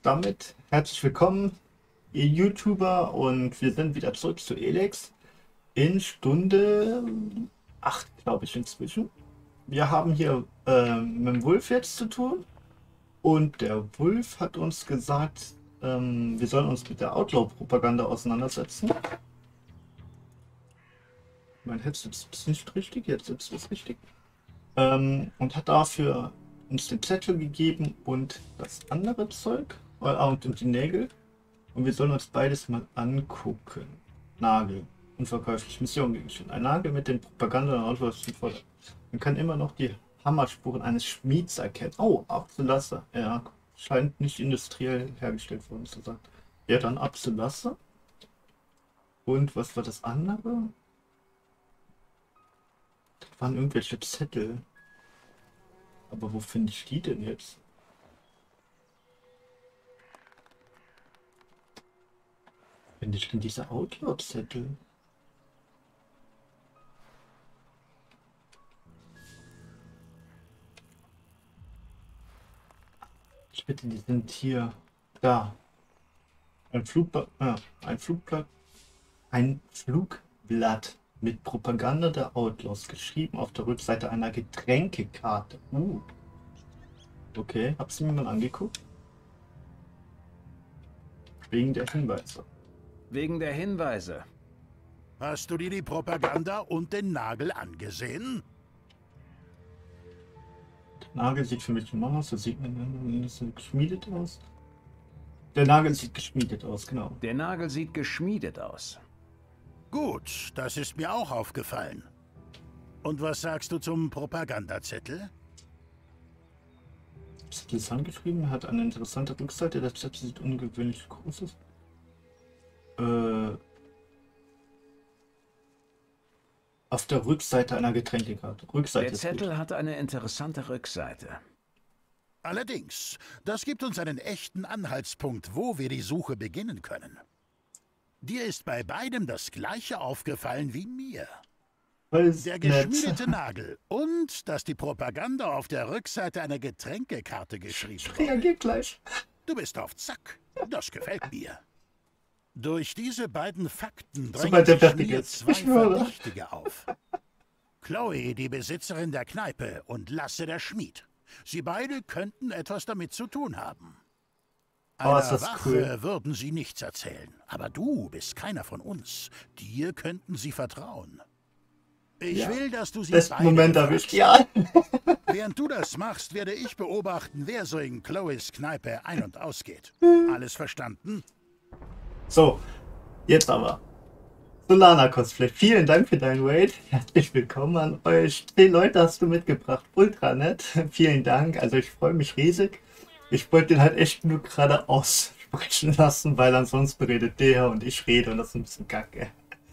damit herzlich willkommen, ihr YouTuber, und wir sind wieder zurück zu Elex in Stunde 8, glaube ich, inzwischen. Wir haben hier mit dem Wolf jetzt zu tun und der Wolf hat uns gesagt, wir sollen uns mit der Outlaw-Propaganda auseinandersetzen. Mein Headset ist nicht richtig, jetzt sitzt es richtig. Und hat dafür uns den Zettel gegeben und das andere Zeug und die Nägel. Und wir sollen uns beides mal angucken. Nagel. Unverkäufliche Mission Gegenstand. Ein Nagel mit den Propaganda- und Auswahlsymbolen. Man kann immer noch die Hammerspuren eines Schmieds erkennen. Oh, Abzulasse. Ja, scheint nicht industriell hergestellt worden zu sein. Ja, dann Abzulasse. Und was war das andere? Das waren irgendwelche Zettel. Aber wo finde ich die denn jetzt? Finde ich denn diese Outlaw-Zettel? Ich bitte, die sind hier. Da. Ein Flugblatt mit Propaganda der Outlaws, geschrieben auf der Rückseite einer Getränkekarte. Okay, hab's mir mal angeguckt. Wegen der Hinweise. Wegen der Hinweise. Hast du dir die Propaganda und den Nagel angesehen? Der Nagel sieht für mich normal aus, das sieht geschmiedet aus. Der Nagel sieht geschmiedet aus, genau. Der Nagel sieht geschmiedet aus. Gut, das ist mir auch aufgefallen. Und was sagst du zum Propagandazettel? Zettel ist angeschrieben, hat eine interessante Rückseite. Der Zettel sieht ungewöhnlich groß aus. Auf der Rückseite einer Getränkekarte. Rückseite Der ist Zettel gut. hat eine interessante Rückseite. Allerdings, das gibt uns einen echten Anhaltspunkt, wo wir die Suche beginnen können. Dir ist bei beidem das Gleiche aufgefallen wie mir. Der geschmiedete Nagel und dass die Propaganda auf der Rückseite einer Getränkekarte geschrieben Ich wurde. reagiere gleich. Du bist auf Zack. Das gefällt mir. Durch diese beiden Fakten Sobald drängen der sich fertig mir ist. zwei Ich schwöre. Verdächtige auf. Chloe, die Besitzerin der Kneipe, und Lasse, der Schmied. Sie beide könnten etwas damit zu tun haben. Oh, ist Einer das Wache cool. würden sie nichts erzählen. Aber du bist keiner von uns. Dir könnten sie vertrauen. Ich Ja. will, dass du sie Besten beide Moment befragst. erwischt. Ja. Während du das machst, werde ich beobachten, wer so in Chloes Kneipe ein- und ausgeht. Alles verstanden? So, jetzt aber. Solana Cosplay, vielen Dank für deinen Raid. Herzlich willkommen an euch. 10 Leute hast du mitgebracht. Ultra nett. Vielen Dank. Also ich freue mich riesig. Ich wollte den halt echt nur gerade aussprechen lassen, weil ansonsten redet der und ich rede und das ist ein bisschen kacke.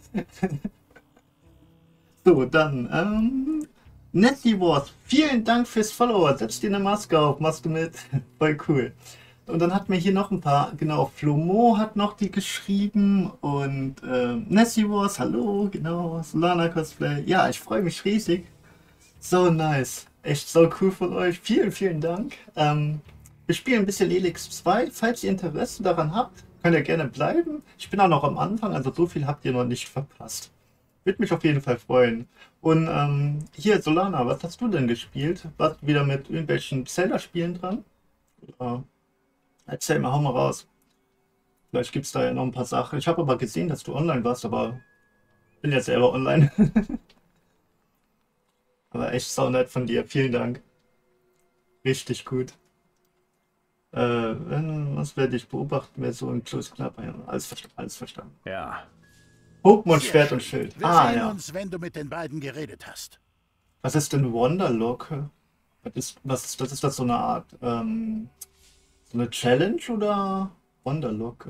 So, dann, Nessie Wars, vielen Dank fürs Follower. Setz dir eine Maske auf, machst du mit. Voll cool. Und dann hat mir hier noch ein paar, genau, Flomo hat noch die geschrieben und Nessie Wars, hallo, genau, Solana Cosplay. Ja, ich freue mich riesig. So nice. Echt so cool von euch. Vielen, vielen Dank. Wir spielen ein bisschen Elix 2. Falls ihr Interesse daran habt, könnt ihr gerne bleiben. Ich bin auch noch am Anfang, also so viel habt ihr noch nicht verpasst. Würde mich auf jeden Fall freuen. Und hier, Solana, was hast du denn gespielt? Warst du wieder mit irgendwelchen Zelda-Spielen dran? Erzähl mal, hau mal raus. Vielleicht gibt es da ja noch ein paar Sachen. Ich habe aber gesehen, dass du online warst, aber bin jetzt selber online. Aber echt saunett von dir. Vielen Dank. Richtig gut. Was werde ich beobachten, wer so ein Close Club? Ja, alles verstanden. Ja. Pokémon Sehr Schwert und schön. Schild. Wir Ah, sehen ja. uns, wenn du mit den beiden geredet hast. Was ist denn Wanderlock? Was ist das so eine Art? So eine Challenge oder Wanderlock?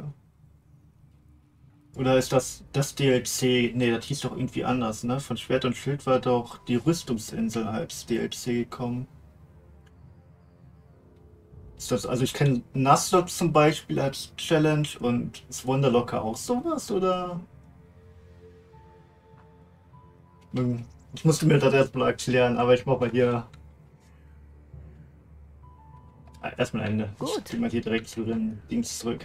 Oder ist das DLC? Nee, das hieß doch irgendwie anders, ne? Von Schwert und Schild war doch die Rüstungsinsel als DLC gekommen. Ist das, also ich kenne Nuzlocke zum Beispiel als Challenge und ist Wanderlocker auch sowas, oder? Ich musste mir das erstmal erklären, aber ich mache mal hier Erstmal Ende. Ich Gut. gehe mal hier direkt zu den Dings zurück.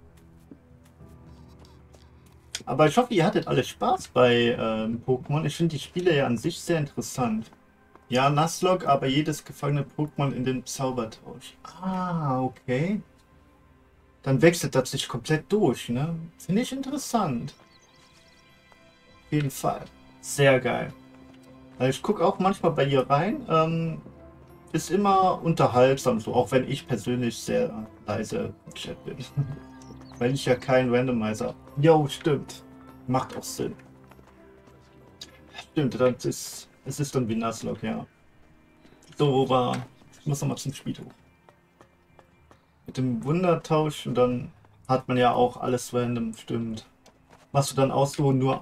Aber ich hoffe, ihr hattet alle Spaß bei Pokémon. Ich finde die Spiele ja an sich sehr interessant. Ja, Nuzlocke, aber jedes gefangene Pokémon in den Zaubertausch. Ah, okay. Dann wechselt das sich komplett durch, ne? Finde ich interessant. Auf jeden Fall. Sehr geil. Ich gucke auch manchmal bei ihr rein. Ist immer unterhaltsam, so auch wenn ich persönlich sehr leise im Chat bin. Weil ich ja kein Randomizer. Jo, stimmt. Macht auch Sinn. Stimmt, es ist dann wie Nuzlocke, ja. So, aber ich muss nochmal zum Spiel hoch. Mit dem Wundertausch und dann hat man ja auch alles random, stimmt. Machst du dann auch so nur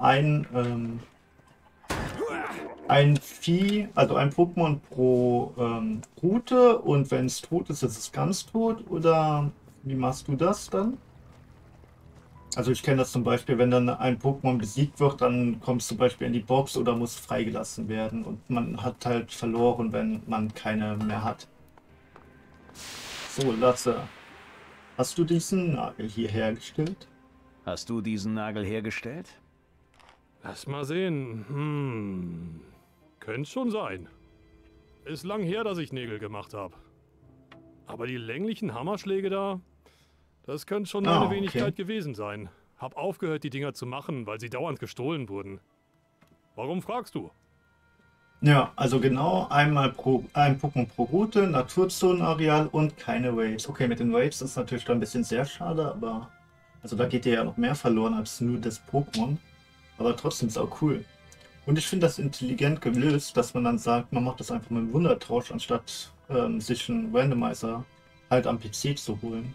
ein Vieh, also ein Pokémon pro Route und wenn es tot ist, ist es ganz tot oder wie machst du das dann? Also ich kenne das zum Beispiel, wenn dann ein Pokémon besiegt wird, dann kommt es zum Beispiel in die Box oder muss freigelassen werden und man hat halt verloren, wenn man keine mehr hat. So, Lasse, hast du diesen Nagel hier hergestellt? Hast du diesen Nagel hergestellt? Lass mal sehen. Könnte schon sein. Ist lang her, dass ich Nägel gemacht habe. Aber die länglichen Hammerschläge da, das könnte schon meine Wenigkeit gewesen sein. Hab aufgehört, die Dinger zu machen, weil sie dauernd gestohlen wurden. Warum fragst du? Ja, also genau einmal ein Pokémon pro Route, Naturzonenareal und keine Waves. Okay, mit den Waves ist natürlich dann ein bisschen sehr schade, aber also da geht dir ja noch mehr verloren als nur das Pokémon. Aber trotzdem ist auch cool. Und ich finde das intelligent gelöst, dass man dann sagt, man macht das einfach mit einem Wundertausch, anstatt sich einen Randomizer halt am PC zu holen.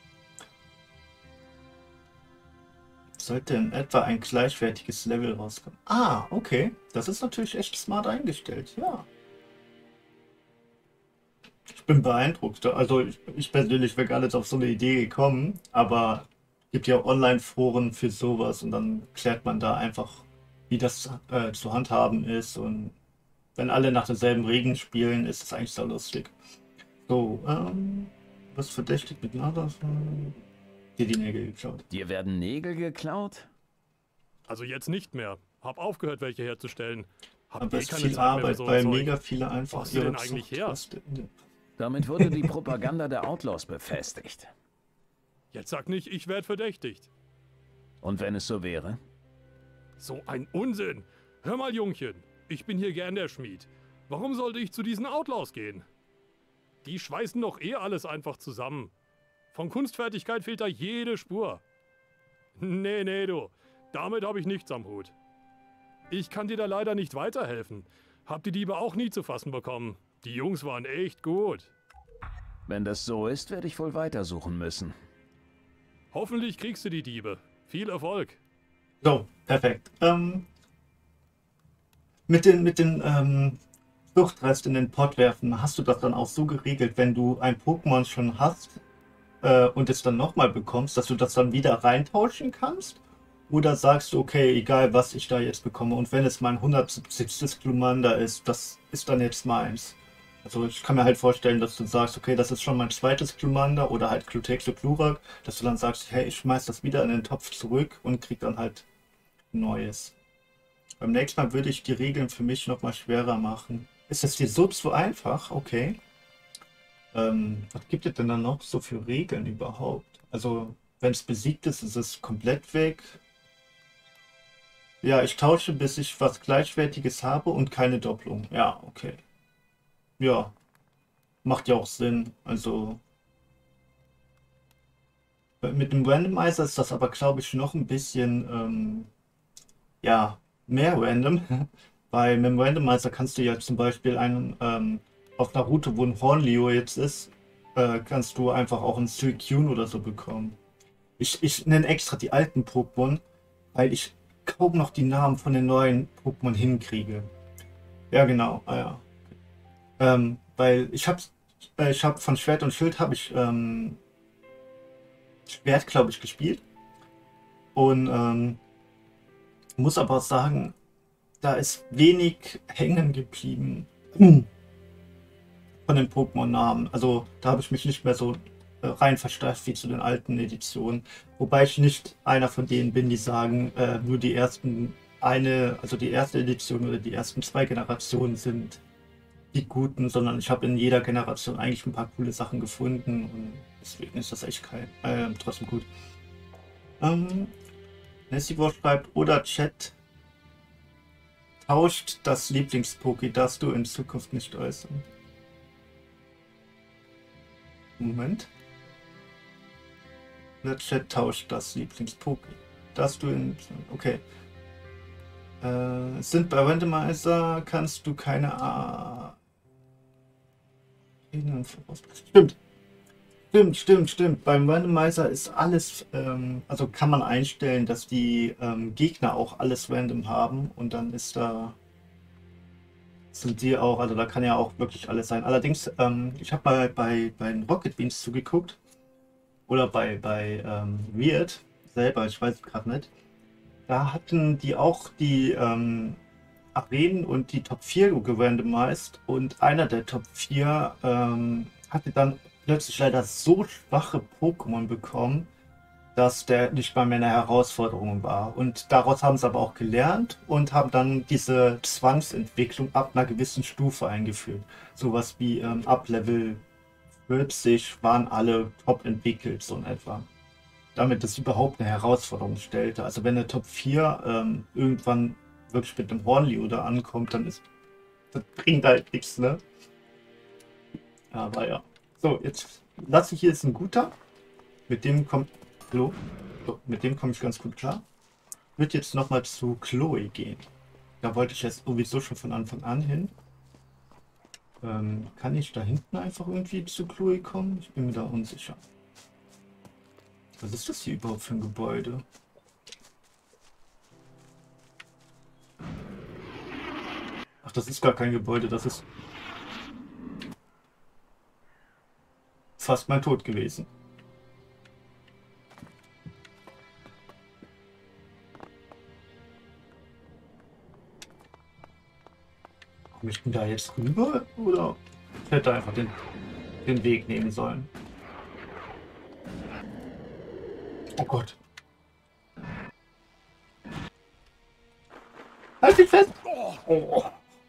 Sollte in etwa ein gleichwertiges Level rauskommen. Ah, okay. Das ist natürlich echt smart eingestellt, ja. Ich bin beeindruckt. Also ich persönlich wäre gar nicht auf so eine Idee gekommen, aber es gibt ja Online-Foren für sowas und dann klärt man da einfach, wie das zu handhaben ist und wenn alle nach denselben Regeln spielen, ist es eigentlich so lustig. So, was verdächtig mit Nadas? Dir die Nägel geklaut. Dir werden Nägel geklaut? Also jetzt nicht mehr. Hab aufgehört, welche herzustellen. Hab Aber eh es ist keine viel Zeit mehr für Arbeit, so weil Zeug. mega viele einfach Wo hast du denn eigentlich her? Damit wurde die Propaganda der Outlaws befestigt. Jetzt sag nicht, ich werde verdächtigt. Und wenn es so wäre? So ein Unsinn. Hör mal, Jungchen. Ich bin hier gern der Schmied. Warum sollte ich zu diesen Outlaws gehen? Die schweißen doch eh alles einfach zusammen. Von Kunstfertigkeit fehlt da jede Spur. Nee, du. Damit habe ich nichts am Hut. Ich kann dir da leider nicht weiterhelfen. Hab die Diebe auch nie zu fassen bekommen. Die Jungs waren echt gut. Wenn das so ist, werde ich wohl weitersuchen müssen. Hoffentlich kriegst du die Diebe. Viel Erfolg. So, perfekt. Mit den Fluchtrest in den Pott werfen, hast du das dann auch so geregelt, wenn du ein Pokémon schon hast und es dann nochmal bekommst, dass du das dann wieder reintauschen kannst? Oder sagst du, okay, egal was ich da jetzt bekomme und wenn es mein 170. Glumanda ist, das ist dann jetzt meins? Also ich kann mir halt vorstellen, dass du sagst, okay, das ist schon mein zweites Glumanda oder halt Glutexo Glurak, dass du dann sagst, hey, ich schmeiß das wieder in den Topf zurück und krieg dann halt Neues. Beim nächsten Mal würde ich die Regeln für mich nochmal schwerer machen. Ist das hier so einfach? Okay. Was gibt es denn dann noch so für Regeln überhaupt? Also, wenn es besiegt ist, ist es komplett weg. Ja, ich tausche, bis ich was Gleichwertiges habe und keine Doppelung. Ja, okay. Ja, macht ja auch Sinn. Also, mit dem Randomizer ist das aber, glaube ich, noch ein bisschen, ja, mehr random. Weil mit dem Randomizer kannst du ja zum Beispiel auf einer Route, wo ein Hornlio jetzt ist, kannst du einfach auch einen Suicune oder so bekommen. Ich nenne extra die alten Pokémon, weil ich kaum noch die Namen von den neuen Pokémon hinkriege. Ja, genau. Ah, ja. Weil ich hab von Schwert und Schild habe ich Schwert, glaube ich, gespielt. Und muss aber sagen, da ist wenig hängen geblieben. von den Pokémon-Namen. Also da habe ich mich nicht mehr so rein versteift wie zu den alten Editionen. Wobei ich nicht einer von denen bin, die sagen, nur die also die erste Edition oder die ersten 2 Generationen sind die guten, sondern ich habe in jeder Generation eigentlich ein paar coole Sachen gefunden und deswegen ist das echt trotzdem gut. Nessivor schreibt, oder Chat tauscht das Lieblingspoké, das du in Zukunft nicht äußern. Moment. Der Chat tauscht das Lieblingspoké, das du in... Okay. Sind bei Randomizer kannst du keine... Stimmt. Beim Randomizer ist alles, also kann man einstellen, dass die Gegner auch alles random haben und dann sind die auch, also da kann ja auch wirklich alles sein. Allerdings, ich habe mal bei den Rocket Beans zugeguckt oder bei Weird selber, ich weiß es gerade nicht. Da hatten die auch die Arenen und die Top 4 gerandomized und einer der Top 4 hatte dann plötzlich leider so schwache Pokémon bekommen, dass der nicht mal mehr eine Herausforderung war. Und daraus haben sie aber auch gelernt und haben dann diese Zwangsentwicklung ab einer gewissen Stufe eingeführt. Sowas wie ab Level 40 waren alle top entwickelt, so in etwa. Damit das überhaupt eine Herausforderung stellte. Also wenn der Top 4 irgendwann wirklich mit dem Hornliu da ankommt, dann das bringt halt nichts, ne? Aber ja. So, jetzt lasse ich hier ist ein guter. Mit dem kommt Hallo. So, mit dem komme ich ganz gut klar. Ich würde jetzt nochmal zu Chloe gehen. Da wollte ich jetzt sowieso schon von Anfang an hin. Kann ich da hinten einfach irgendwie zu Chloe kommen? Ich bin mir da unsicher. Was ist das hier überhaupt für ein Gebäude? Ach, das ist gar kein Gebäude, das ist fast mein Tod gewesen. Komme ich denn da jetzt rüber oder ich hätte einfach den Weg nehmen sollen? Oh Gott. Halt dich fest! Oh.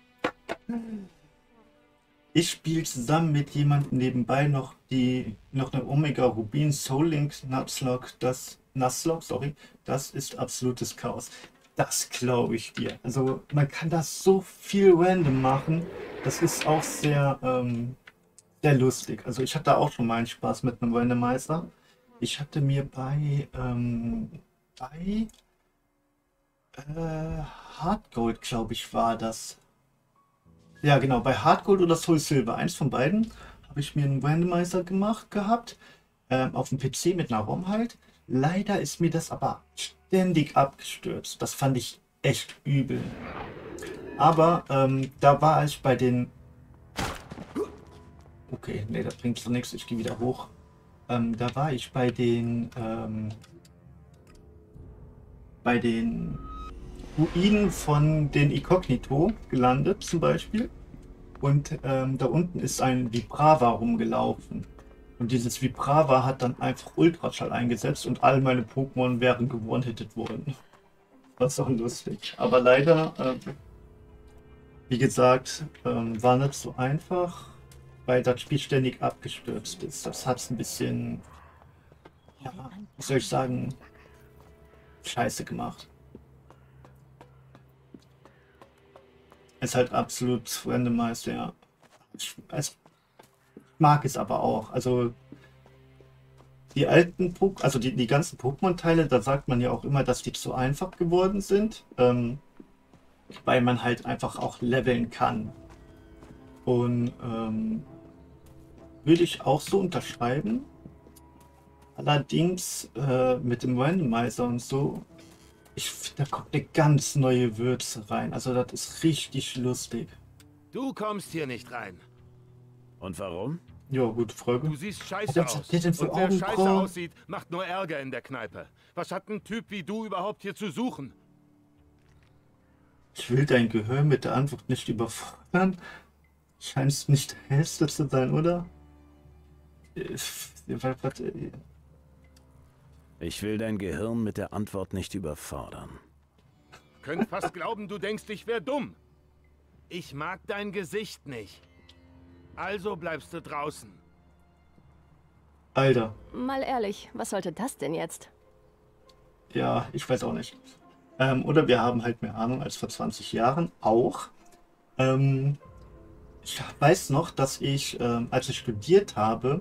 Ich spiele zusammen mit jemandem nebenbei noch eine Omega Rubin Soul Link Nuzlocke, das ist absolutes Chaos. Das glaube ich dir. Also man kann das so viel random machen. Das ist auch sehr, sehr lustig. Also ich hatte auch schon mal einen Spaß mit einem Randomizer. Ich hatte mir bei Hardgold, glaube ich, war das. Ja, genau, bei Hardgold oder Soul Silver, eins von beiden, habe ich mir einen Randomizer gemacht gehabt, auf dem PC mit einer ROM halt. Leider ist mir das aber ständig abgestürzt. Das fand ich echt übel. Aber da war ich bei den... Okay, nee, das bringt so nichts, ich gehe wieder hoch. Da war ich bei den Ruinen von den Inkognito gelandet zum Beispiel und da unten ist ein Vibrava rumgelaufen und dieses Vibrava hat dann einfach Ultraschall eingesetzt und all meine Pokémon wären gewone-hitted worden. Das war lustig, aber leider, wie gesagt, war nicht so einfach, weil das Spiel ständig abgestürzt ist. Das hat es ein bisschen, ja, wie soll ich sagen, scheiße gemacht. Ist halt absolut randomized, ja. Ich mag es aber auch. Also die alten Pokémon, also die ganzen Pokémon-Teile, da sagt man ja auch immer, dass die zu einfach geworden sind, weil man halt einfach auch leveln kann. Und würde ich auch so unterschreiben. Allerdings mit dem Randomizer und so, ich finde, da kommt eine ganz neue Würze rein. Also das ist richtig lustig. Du kommst hier nicht rein. Und warum? Ja, gute Frage. Du siehst scheiße aus. Und wer scheiße aussieht, macht nur Ärger in der Kneipe. Was hat ein Typ wie du überhaupt hier zu suchen? Ich will dein Gehör mit der Antwort nicht überfordern, Scheint nicht der hellste zu sein, oder? Ich will dein Gehirn mit der Antwort nicht überfordern. Könnt fast glauben, du denkst, ich wäre dumm. Ich mag dein Gesicht nicht. Also bleibst du draußen. Alter. Mal ehrlich, was sollte das denn jetzt? Ja, ich weiß auch nicht. Oder wir haben halt mehr Ahnung als vor 20 Jahren auch. Ich weiß noch, dass ich, als ich studiert habe,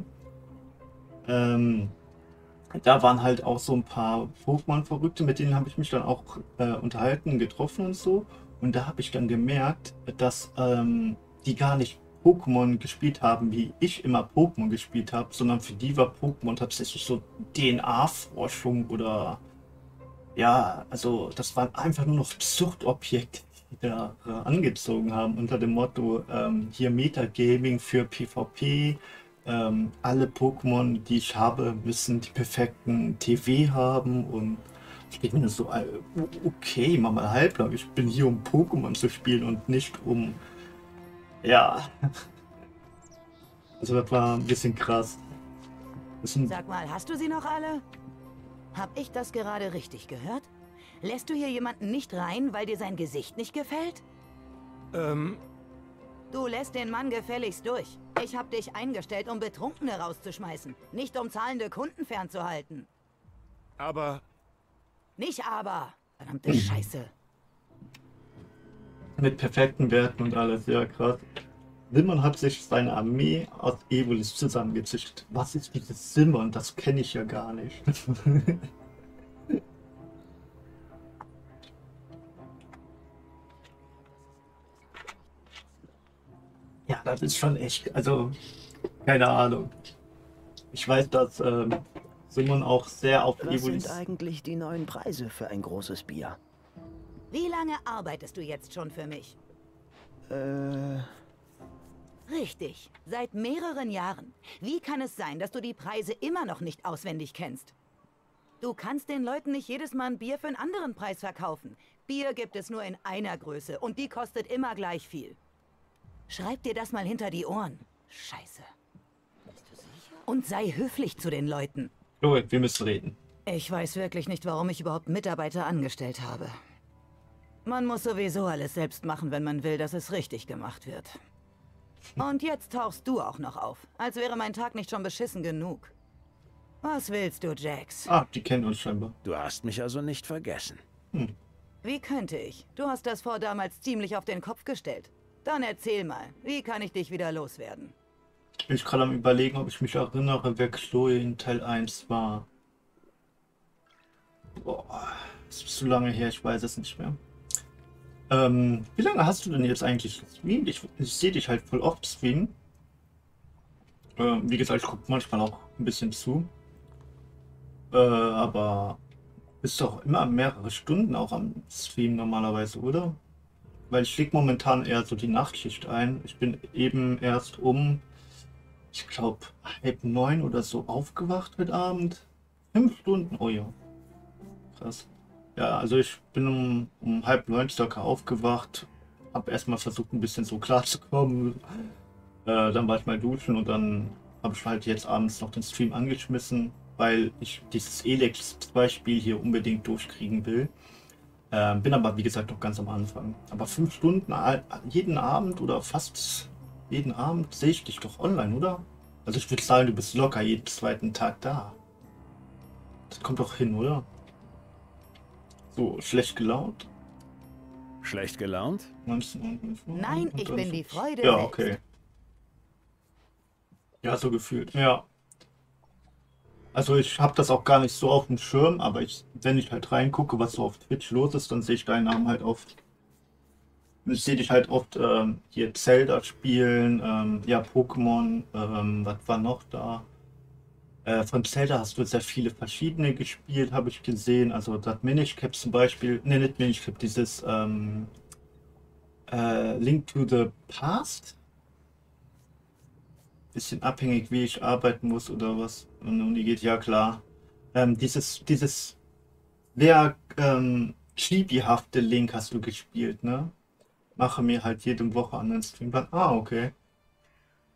da waren halt auch so ein paar Pokémon-Verrückte, mit denen habe ich mich dann auch unterhalten, getroffen und so. Und da habe ich dann gemerkt, dass die gar nicht Pokémon gespielt haben, wie ich immer Pokémon gespielt habe, sondern für die war Pokémon tatsächlich so DNA-Forschung oder ja, also das waren einfach nur noch Zuchtobjekte, die da angezogen haben unter dem Motto hier Metagaming für PvP. Alle Pokémon, die ich habe, müssen die perfekten TW haben und ich denke mir so, okay, mach mal halblang, ich bin hier, um Pokémon zu spielen und nicht um, ja, also das war ein bisschen krass. Sag mal, hast du sie noch alle? Hab ich das gerade richtig gehört? Lässt du hier jemanden nicht rein, weil dir sein Gesicht nicht gefällt? Du lässt den Mann gefälligst durch. Ich hab dich eingestellt, um Betrunkene rauszuschmeißen, nicht um zahlende Kunden fernzuhalten. Aber... Nicht aber! Verdammte Scheiße. Mit perfekten Werten und alles, ja krass. Simon hat sich seine Armee aus Evolis zusammengezüchtet. Was ist dieses Simon? Das kenne ich ja gar nicht. Ja, das ist schon echt, also keine Ahnung. Ich weiß, dass Simon auch sehr auf Was Evolis... sind eigentlich die neuen Preise für ein großes Bier? Wie lange arbeitest du jetzt schon für mich? Richtig, seit mehreren Jahren. Wie kann es sein, dass du die Preise immer noch nicht auswendig kennst? Du kannst den Leuten nicht jedes Mal ein Bier für einen anderen Preis verkaufen. Bier gibt es nur in einer Größe und die kostet immer gleich viel. Schreib dir das mal hinter die Ohren. Scheiße. Und sei höflich zu den Leuten. Joel, wir müssen reden. Ich weiß wirklich nicht, warum ich überhaupt Mitarbeiter angestellt habe. Man muss sowieso alles selbst machen, wenn man will, dass es richtig gemacht wird. Und jetzt tauchst du auch noch auf, als wäre mein Tag nicht schon beschissen genug. Was willst du, Jax? Ah, die kennen uns scheinbar. Du hast mich also nicht vergessen. Wie könnte ich? Du hast das Fort damals ziemlich auf den Kopf gestellt. Dann erzähl mal, wie kann ich dich wieder loswerden? Ich bin gerade am Überlegen, ob ich mich erinnere, wer Chloe in Teil 1 war. Boah, das ist zu lange her, ich weiß es nicht mehr. Wie lange hast du denn jetzt eigentlich gestreamt? Ich sehe dich halt voll oft streamen. Wie gesagt, ich gucke manchmal auch ein bisschen zu. Aber bist doch immer mehrere Stunden auch am Stream normalerweise, oder? Weil ich lege momentan eher so die Nachtschicht ein. Ich bin eben erst um, ich glaube, 8:30 oder so aufgewacht heute Abend. 5 Stunden, oh ja. Krass. Ja, also ich bin um 8:30 circa aufgewacht. Habe erstmal versucht, ein bisschen so klarzukommen. Dann war ich mal duschen und dann habe ich halt jetzt abends noch den Stream angeschmissen, weil ich dieses Elex 2 Spiel hier unbedingt durchkriegen will. Bin aber wie gesagt noch ganz am Anfang. Aber 5 Stunden jeden Abend oder fast jeden Abend sehe ich dich doch online, oder? Also ich würde sagen, du bist locker jeden zweiten Tag da. Das kommt doch hin, oder? So, schlecht gelaunt? Schlecht gelaunt? Nein, ich bin die Freude. Ja, selbst. okay. Ja, so gefühlt. Ja. Also ich habe das auch gar nicht so auf dem Schirm, aber wenn ich halt reingucke, was so auf Twitch los ist, dann sehe ich deinen Namen halt oft. Ich sehe dich halt oft hier Zelda spielen, ja Pokémon, was war noch da? Von Zelda hast du sehr viele verschiedene gespielt, habe ich gesehen. Also das Minish Cap zum Beispiel, ne, nicht Minish Cap, dieses Link to the Past. Bisschen abhängig, wie ich arbeiten muss oder was. Und die geht ja klar. Dieses sehr chibi-hafte Link hast du gespielt, ne? Mache mir halt jede Woche einen Streamplan. Ah, okay.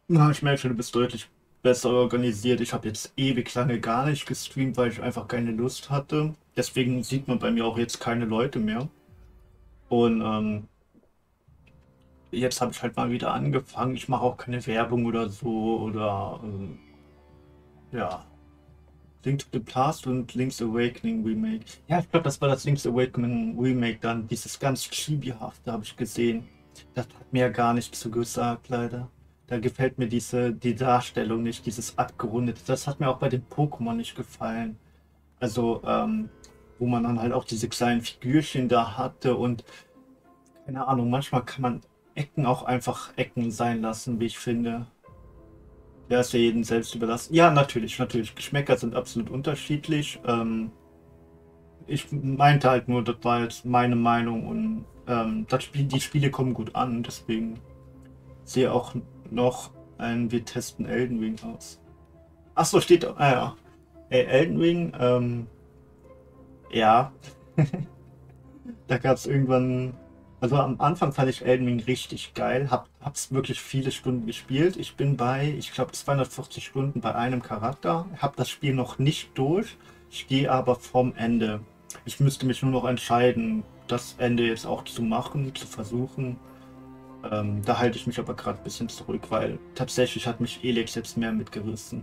Na, ich merke schon, du bist deutlich besser organisiert. Ich habe jetzt ewig lange gar nicht gestreamt, weil ich einfach keine Lust hatte. Deswegen sieht man bei mir auch jetzt keine Leute mehr. Und jetzt habe ich halt mal wieder angefangen. Ich mache auch keine Werbung oder so. Oder ja. Link to the Past und Link's Awakening Remake. Ja, ich glaube, das war das Link's Awakening Remake dann. Dieses ganz chibi-hafte habe ich gesehen. Das hat mir ja gar nicht zugesagt, leider. Da gefällt mir die Darstellung nicht, dieses abgerundete. Das hat mir auch bei den Pokémon nicht gefallen. Also, wo man dann halt auch diese kleinen Figürchen da hatte und keine Ahnung, manchmal kann man Ecken auch einfach Ecken sein lassen, wie ich finde. Ja, ist ja jedem selbst überlassen. Ja, natürlich. Geschmäcker sind absolut unterschiedlich. Ich meinte halt nur, das war jetzt meine Meinung und die Spiele kommen gut an, deswegen sehe auch noch wir testen Elden Ring aus. Achso, steht auch. Ja. Ey, Elden Ring, ja. Da gab es irgendwann. Also am Anfang fand ich Elden Ring richtig geil, hab's wirklich viele Stunden gespielt. Ich bin bei, ich glaube 240 Stunden bei einem Charakter, habe das Spiel noch nicht durch, ich gehe aber vom Ende. Ich müsste mich nur noch entscheiden, das Ende jetzt auch zu machen, zu versuchen. Da halte ich mich aber gerade ein bisschen zurück, weil tatsächlich hat mich Elex jetzt mehr mitgerissen.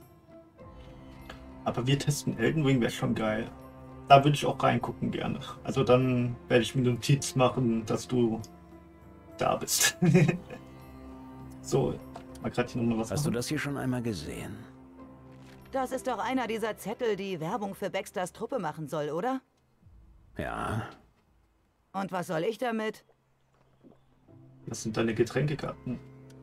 Aber wir testen Elden Ring, wäre schon geil. Da würde ich auch reingucken gerne. Also dann werde ich mir eine Notiz machen, dass du da bist. So, mal gerade hier nochmal was Hast du machen. das hier schon einmal gesehen? Das ist doch einer dieser Zettel, die Werbung für Baxters Truppe machen soll, oder? Ja. Und was soll ich damit? Das sind deine Getränkekarten.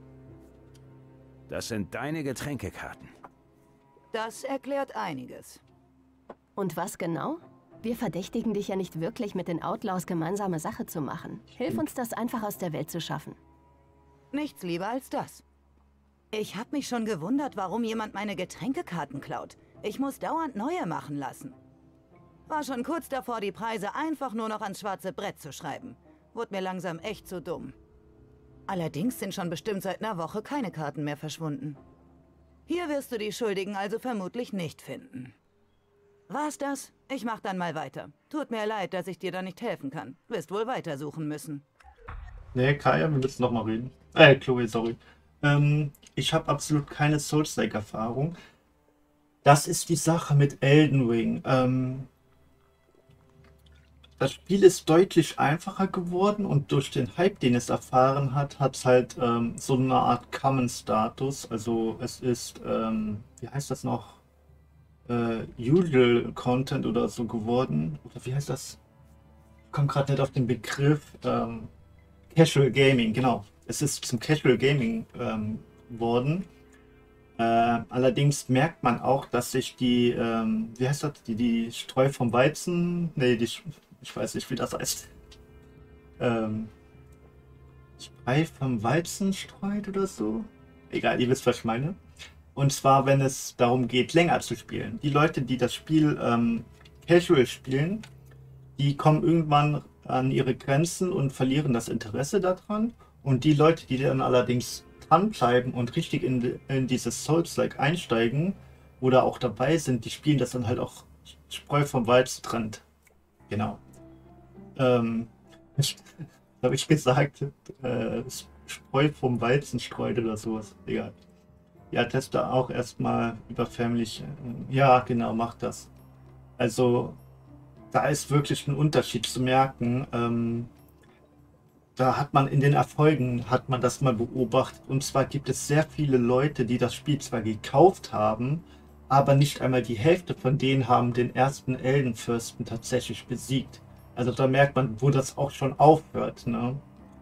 Das sind deine Getränkekarten. Das erklärt einiges. Und was genau? Wir verdächtigen dich ja nicht wirklich, mit den Outlaws gemeinsame Sache zu machen. Hilf uns, das einfach aus der Welt zu schaffen. Nichts lieber als das. Ich habe mich schon gewundert, warum jemand meine Getränkekarten klaut. Ich muss dauernd neue machen lassen. War schon kurz davor, die Preise einfach nur noch ans schwarze Brett zu schreiben. Wurde mir langsam echt zu dumm. Allerdings sind schon bestimmt seit einer Woche keine Karten mehr verschwunden. Hier wirst du die Schuldigen also vermutlich nicht finden. War's das? Ich mach dann mal weiter. Tut mir leid, dass ich dir da nicht helfen kann. Wirst wohl weitersuchen müssen. Nee, Kaya, wir müssen noch mal reden. Chloe, sorry. Ich habe absolut keine Souls-like-Erfahrung. Das ist die Sache mit Elden Ring. Das Spiel ist deutlich einfacher geworden und durch den Hype, den es erfahren hat, hat es halt so eine Art Common-Status. Also es ist, wie heißt das noch? Usual Content oder so geworden. Oder wie heißt das? Ich komme gerade nicht auf den Begriff. Casual Gaming, genau. Es ist zum Casual Gaming geworden. Allerdings merkt man auch, dass sich die, wie heißt das? Die Streu vom Weizen, nee, ich weiß nicht, wie das heißt. Spreu vom Weizen streut oder so. Egal, ihr wisst, was ich meine. Und zwar, wenn es darum geht, länger zu spielen. Die Leute, die das Spiel casual spielen, die kommen irgendwann an ihre Grenzen und verlieren das Interesse daran. Und die Leute, die dann allerdings dranbleiben und richtig in dieses Souls-like einsteigen oder auch dabei sind, die spielen das dann halt auch Spreu vom Weizen trennt. Genau. Habe ich gesagt, Spreu vom Weizen streut oder sowas. Egal. Ja, teste auch erstmal überfänglich. Ja, genau, mach das. Also, da ist wirklich ein Unterschied zu merken. Da hat man in den Erfolgen, hat man das mal beobachtet. Und zwar gibt es sehr viele Leute, die das Spiel zwar gekauft haben, aber nicht einmal die Hälfte von denen haben den ersten Eldenfürsten tatsächlich besiegt. Also da merkt man, wo das auch schon aufhört, ne?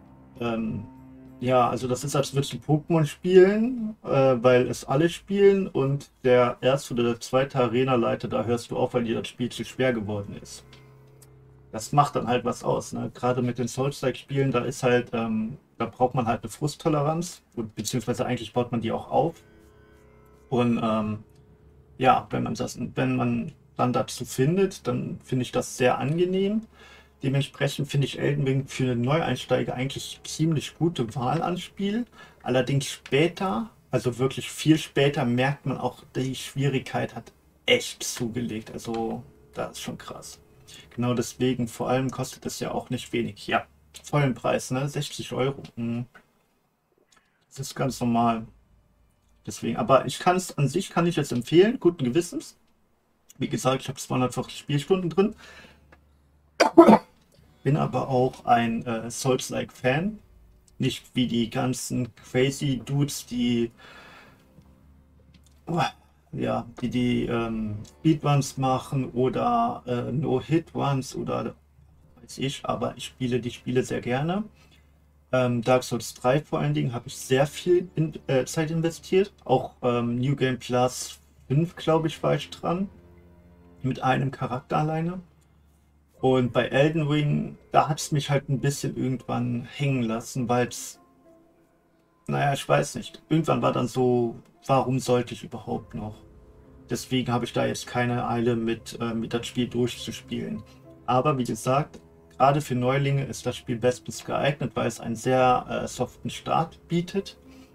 Ja, also das ist, als würdest du Pokémon spielen, weil es alle spielen und der erste oder der zweite Arena-Leiter, da hörst du auf, weil dir das Spiel zu schwer geworden ist. Das macht dann halt was aus, ne? Gerade mit den Souls-like-Spielen, da ist halt, da braucht man halt eine Frusttoleranz, beziehungsweise eigentlich baut man die auch auf. Und ja, wenn man dann dazu findet, dann finde ich das sehr angenehm. Dementsprechend finde ich Elden Ring für Neueinsteiger eigentlich ziemlich gute Wahl an Spiel. Allerdings später Also wirklich viel später merkt man auch, die Schwierigkeit hat echt zugelegt. Also das ist schon krass. Genau deswegen, vor allem kostet es ja auch nicht wenig. Ja, vollen Preis, ne? 60 Euro. Das ist ganz normal. Deswegen, aber ich kann es an sich, kann ich es empfehlen, guten Gewissens. Wie gesagt, ich habe 240 Spielstunden drin. Bin aber auch ein Souls-like-Fan. Nicht wie die ganzen crazy Dudes, die die Speedruns machen oder No-Hit-Runs oder weiß ich, aber ich spiele die Spiele sehr gerne. Dark Souls 3 vor allen Dingen habe ich sehr viel Zeit investiert. Auch New Game Plus 5, glaube ich, war ich dran. Mit einem Charakter alleine. Und bei Elden Ring, da hat es mich halt ein bisschen irgendwann hängen lassen, weil es, naja, ich weiß nicht. Irgendwann war dann so, warum sollte ich überhaupt noch? Deswegen habe ich da jetzt keine Eile mit das Spiel durchzuspielen. Aber wie gesagt, gerade für Neulinge ist das Spiel bestens geeignet, weil es einen sehr soften Start bietet.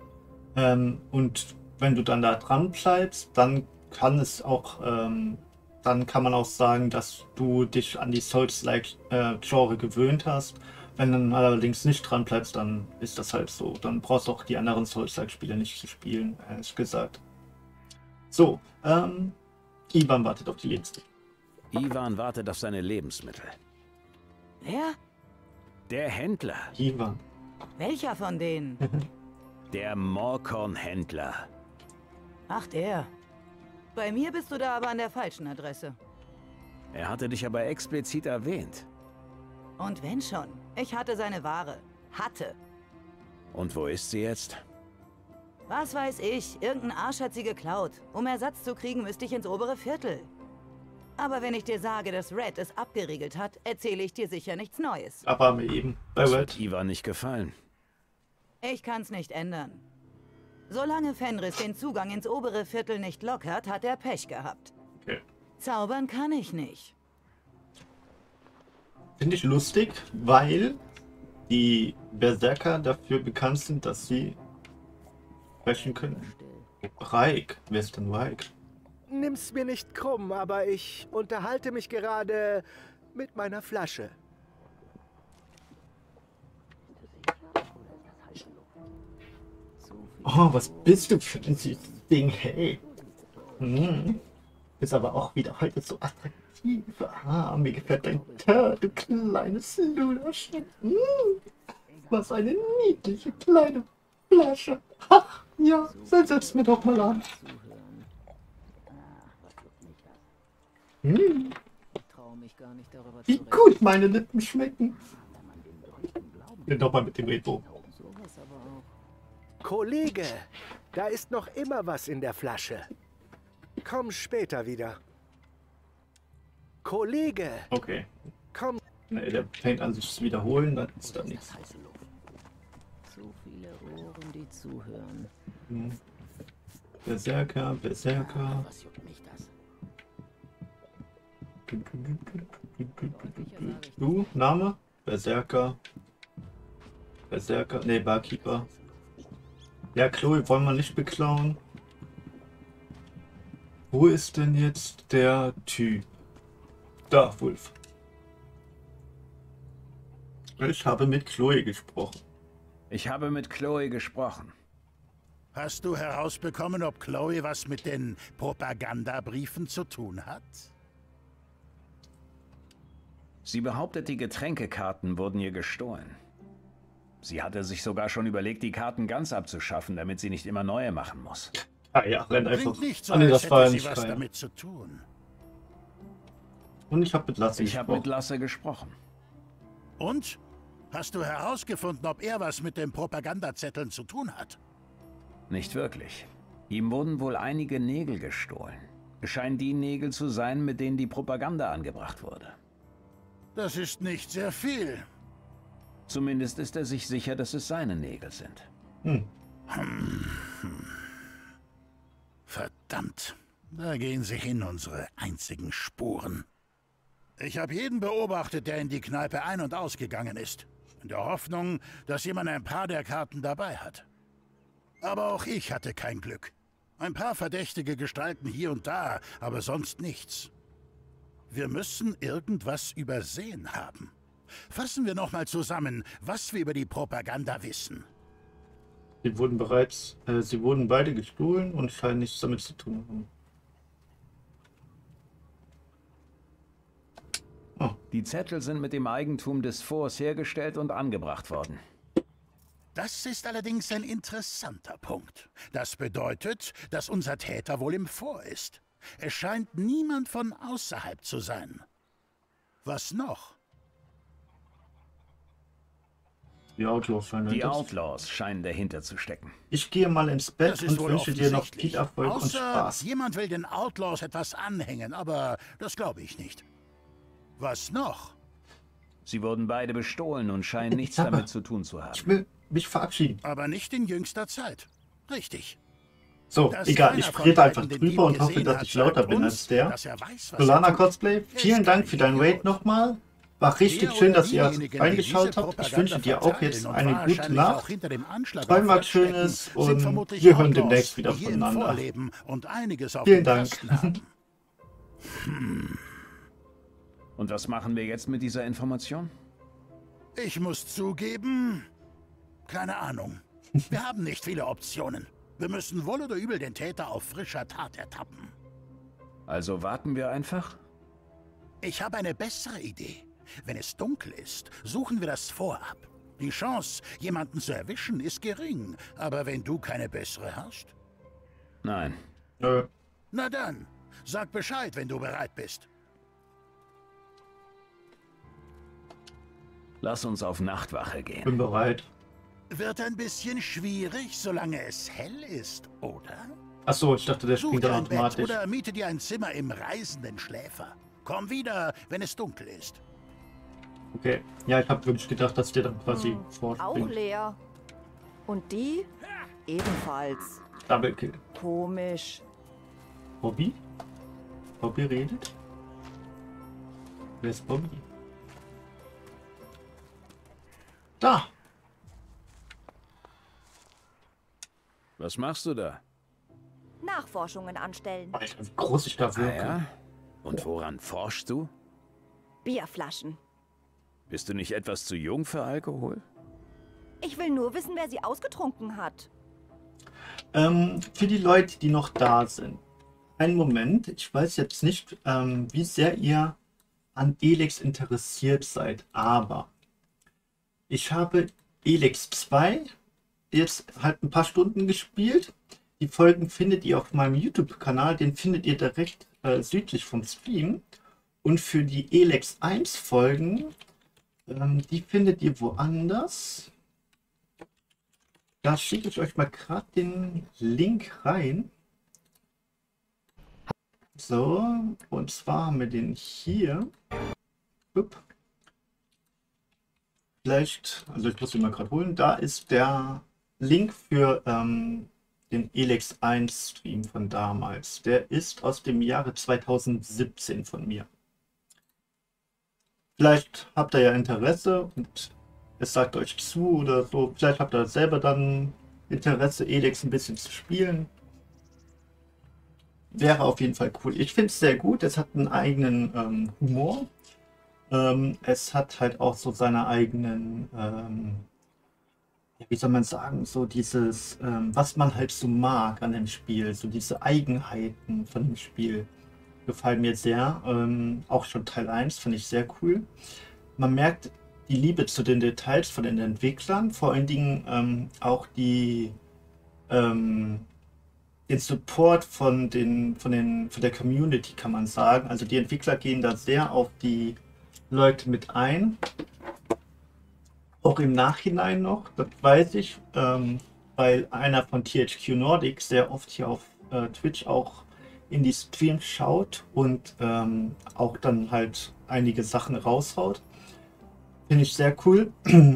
Und wenn du dann da dran bleibst, dann kann es auch, dann kann man auch sagen, dass du dich an die Souls-like-Genre gewöhnt hast. Wenn du dann allerdings nicht dran bleibst, dann ist das halt so. Dann brauchst du auch die anderen Souls-like-Spiele nicht zu spielen, ehrlich gesagt. So, Ivan wartet auf die Lebensmittel. Ivan wartet auf seine Lebensmittel. Wer? Der Händler. Ivan. Welcher von denen? Der Morkorn-Händler. Ach, der. Bei mir bist du da aber an der falschen Adresse. Er hatte dich aber explizit erwähnt. Und wenn schon. Ich hatte seine Ware. Hatte. Und wo ist sie jetzt? Was weiß ich, irgendein Arsch hat sie geklaut. Um Ersatz zu kriegen, müsste ich ins obere Viertel. Aber wenn ich dir sage, dass Red es abgeriegelt hat, erzähle ich dir sicher nichts Neues. Aber mir eben bei Das Red. wird Ivan nicht gefallen. Ich kann's nicht ändern. Solange Fenris den Zugang ins obere Viertel nicht lockert, hat er Pech gehabt. Okay. Zaubern kann ich nicht. Finde ich lustig, weil die Berserker dafür bekannt sind, dass sie sprechen können. Reik, wer ist denn Reik? Nimm's mir nicht krumm, aber ich unterhalte mich gerade mit meiner Flasche. Oh, was bist du für ein süßes Ding, hey. Ist aber auch wieder heute so attraktiv. Ah, mir gefällt dein Teint, du kleines Luderchen. Was eine niedliche kleine Flasche. Ach, ja, dann setz mir doch mal an. Wie gut meine Lippen schmecken. Ja, doch mal mit dem Repo. Kollege, da ist noch immer was in der Flasche. Komm später wieder. Kollege! Okay. Komm. Nee, der fängt an sich zu wiederholen, dann ist da nichts. So viele Ohren, die zuhören. Berserker, Berserker. Was juckt mich das? Du, Name? Berserker. Berserker, nee, Barkeeper. Ja, Chloe wollen wir nicht beklauen. Wo ist denn jetzt der Typ? Da, Wolf. Ich habe mit Chloe gesprochen. Ich habe mit Chloe gesprochen. Hast du herausbekommen, ob Chloe was mit den Propagandabriefen zu tun hat? Sie behauptet, die Getränkekarten wurden ihr gestohlen. Sie hatte sich sogar schon überlegt, die Karten ganz abzuschaffen, damit sie nicht immer neue machen muss. Ah ja, renn einfach. Klingt nicht so, Ah, nee, als das war ja hätte sie nicht was Kai. damit zu tun. Und ich habe mit Lasse Ich habe mit gesprochen. Lasse gesprochen. Und? Hast du herausgefunden, ob er was mit den Propagandazetteln zu tun hat? Nicht wirklich. Ihm wurden wohl einige Nägel gestohlen. Es scheinen die Nägel zu sein, mit denen die Propaganda angebracht wurde. Das ist nicht sehr viel. Zumindest ist er sich sicher, dass es seine Nägel sind. Verdammt. Da gehen sie hin, unsere einzigen Spuren. Ich habe jeden beobachtet, der in die Kneipe ein- und ausgegangen ist. In der Hoffnung, dass jemand ein paar der Karten dabei hat. Aber auch ich hatte kein Glück. Ein paar verdächtige Gestalten hier und da, aber sonst nichts. Wir müssen irgendwas übersehen haben. Fassen wir nochmal zusammen, was wir über die Propaganda wissen. Sie wurden beide gestohlen und scheinen nichts damit zu tun haben. Oh. Die Zettel sind mit dem Eigentum des Forts hergestellt und angebracht worden. Das ist allerdings ein interessanter Punkt. Das bedeutet, dass unser Täter wohl im Fort ist. Es scheint niemand von außerhalb zu sein. Was noch? Die Outlaws scheinen dahinter zu stecken. Ich gehe mal ins Bett und wünsche dir noch viel Erfolg und Spaß. Jemand will den Outlaws etwas anhängen, aber das glaube ich nicht. Was noch? Sie wurden beide bestohlen und scheinen nichts damit zu tun zu haben. Ich will mich verabschieden. Aber nicht in jüngster Zeit. Richtig. So, egal, ich rede einfach drüber und hoffe, dass ich lauter bin als der. Solana Cosplay, vielen Dank für dein Raid nochmal. War richtig schön, dass ihr reingeschaut habt. Ich wünsche dir auch jetzt eine gute Nacht. Träum was Schönes und wir hören demnächst wieder voneinander. Vielen Dank. Und was machen wir jetzt mit dieser Information? Ich muss zugeben, keine Ahnung. Wir haben nicht viele Optionen. Wir müssen wohl oder übel den Täter auf frischer Tat ertappen. Also warten wir einfach? Ich habe eine bessere Idee. Wenn es dunkel ist, suchen wir das Fort ab. Die Chance, jemanden zu erwischen, ist gering. Aber wenn du keine bessere hast? Nein. Na dann, sag Bescheid, wenn du bereit bist. Lass uns auf Nachtwache gehen. Bin bereit. Wird ein bisschen schwierig, solange es hell ist, oder? Achso, ich dachte, der springt dann automatisch. Oder miete dir ein Zimmer im reisenden Schläfer. Komm wieder, wenn es dunkel ist. Okay. Ja, ich habe wirklich gedacht, dass der dann quasi auch leer. Und die? Ebenfalls. Double Kill. Komisch. Bobby? Bobby redet? Wer ist Bobby? Da! Was machst du da? Nachforschungen anstellen. Alter, wie groß ich da wirke. Ja? Und woran forschst du? Bierflaschen. Bist du nicht etwas zu jung für Alkohol? Ich will nur wissen, wer sie ausgetrunken hat. Für die Leute, die noch da sind. Einen Moment, ich weiß jetzt nicht, wie sehr ihr an Elex interessiert seid, aber ich habe Elex 2 jetzt halt ein paar Stunden gespielt. Die Folgen findet ihr auf meinem YouTube-Kanal, den findet ihr direkt südlich vom Stream. Und für die Elex 1 Folgen, die findet ihr woanders. Da schicke ich euch mal gerade den Link rein. So, und zwar haben wir den hier. Upp. Vielleicht, also ich muss ihn mal gerade holen. Da ist der Link für den Elex 1 Stream von damals. Der ist aus dem Jahre 2017 von mir. Vielleicht habt ihr ja Interesse und es sagt euch zu oder so. Vielleicht habt ihr selber dann Interesse, Elex ein bisschen zu spielen. Wäre auf jeden Fall cool. Ich finde es sehr gut. Es hat einen eigenen Humor. Es hat halt auch so seine eigenen, wie soll man sagen, so dieses, was man halt so mag an dem Spiel. So diese Eigenheiten von dem Spiel gefallen mir sehr. Auch schon Teil 1 finde ich sehr cool. Man merkt die Liebe zu den Details von den Entwicklern, vor allen Dingen auch den Support von der Community, kann man sagen. Also die Entwickler gehen da sehr auf die Leute mit ein. Auch im Nachhinein noch, das weiß ich, weil einer von THQ Nordic sehr oft hier auf Twitch auch in die Streams schaut und auch dann halt einige Sachen raushaut. Finde ich sehr cool.